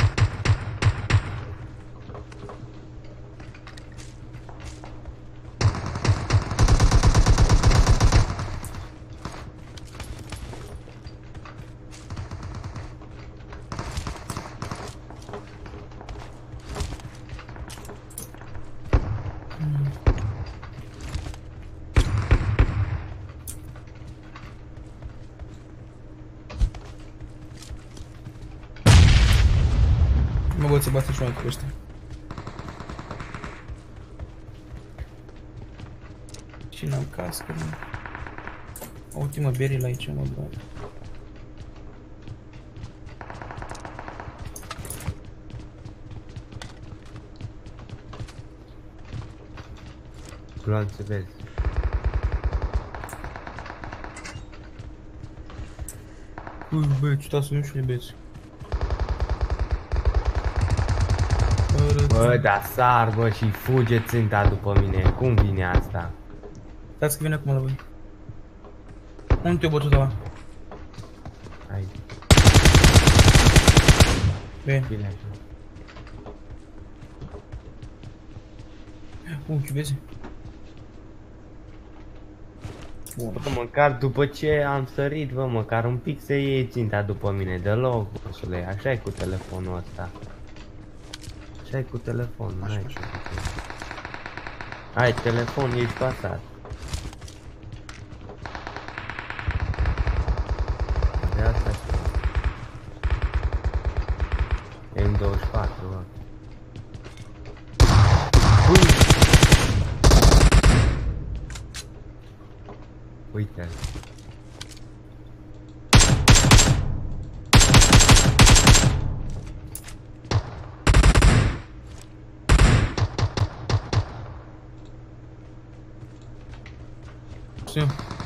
Mă băi, să bate și mai cu ăștia. Și n-am cască, mă. Ultima berry aici, mă, bă. Luam să vezi. Ui, bă, ciutat să nu știu beți. Bă, dar sar, bă, și fuge ținta după mine. Cum vine asta? Stați că vine acum la voi. Unde te-o bătut ăla? Hai, Bine. bine așa. Ce vezi? Bun. Bă, măcar după ce am sărit, bă, măcar un pic să iei ținta după mine, deloc, băsule, așa e cu telefonul ăsta. Așa e cu telefonul, n-ai ce făcut. Ai telefon, ești pasat. De asta știu. M24, bă. Uite-l. Știu.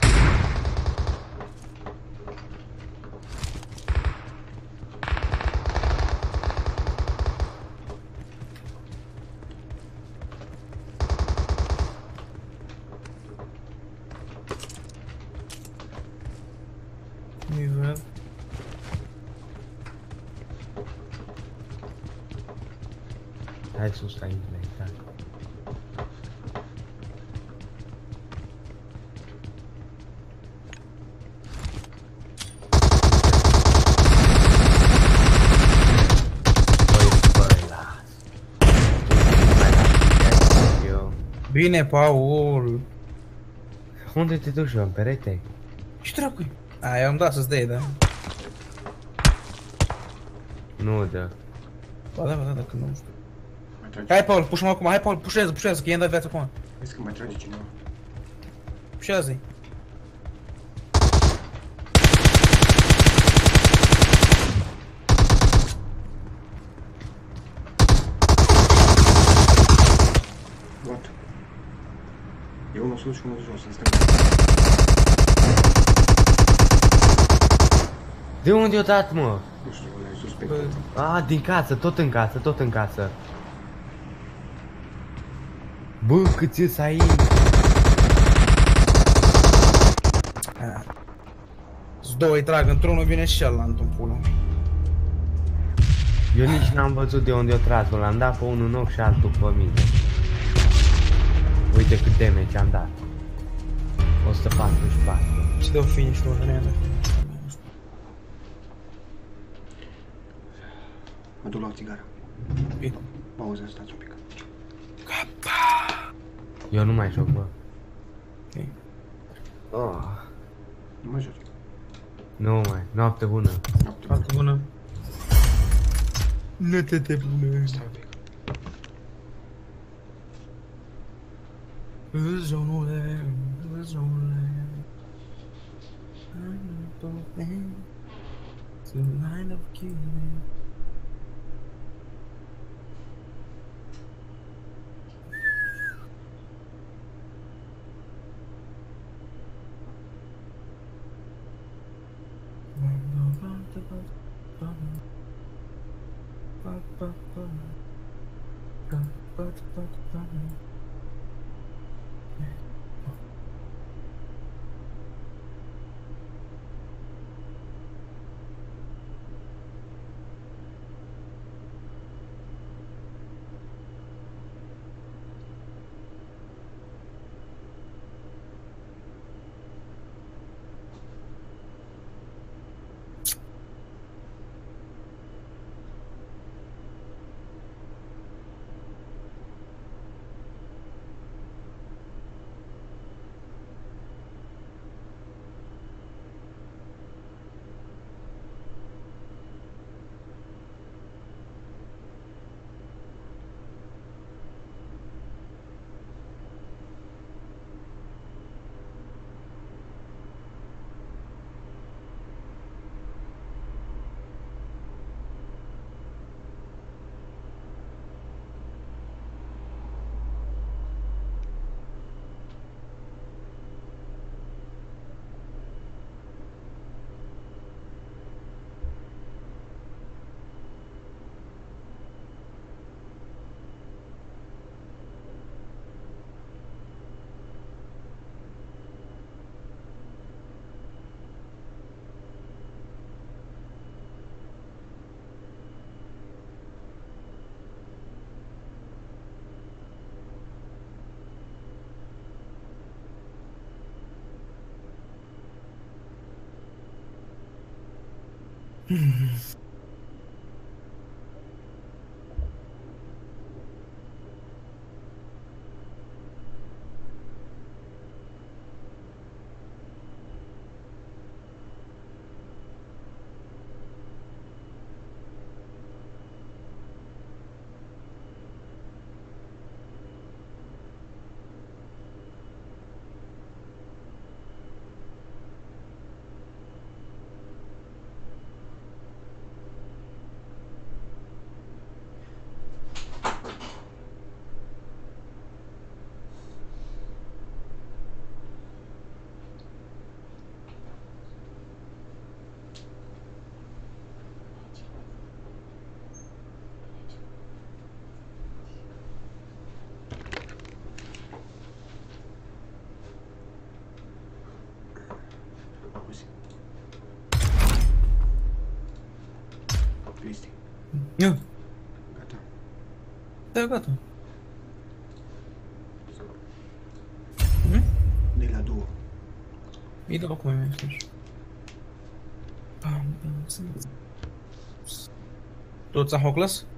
Nu-i văd. Hai sus aici, da. Bine, Paul. Unde te duci, în perete? Ce dracu-i? A, eu am dat să-ți dai, da? Nu dă. Ba da, dacă nu știu. Mai trage. Hai, Paul, pușă-mă acum, hai, Paul, pușează, că i-am dat viață acum. Vezi că mai trage cineva. Pușează-i. What? E unul sus și unul jos, în stânga. De unde o dat, mă? Nu știu, ăla e suspect. A, din casă, tot în casă, tot în casă. Bă, cât ies aici? Doi trag, într-unul vine și ăla într-un pulă. Eu nici n-am văzut de unde o tras, l-am dat pe unul nou și altul pe mine. Uite cât damage am dat. 144. Ce dau finish-ul ăla, Mă duc la o țigară. Bine. Pauză, stați un pic. Eu nu mai joc, bă. Ok. Oh. Nu mă joci. Nu mai, noapte bună. Noapte bună. Foarte bună. Nu te bună. Stai un pic. Zonule, zonule. Tonight of killing. Cristi. Ia, Gata. da, gata. De la 2. E dau cum e mai Toți am hoclăs?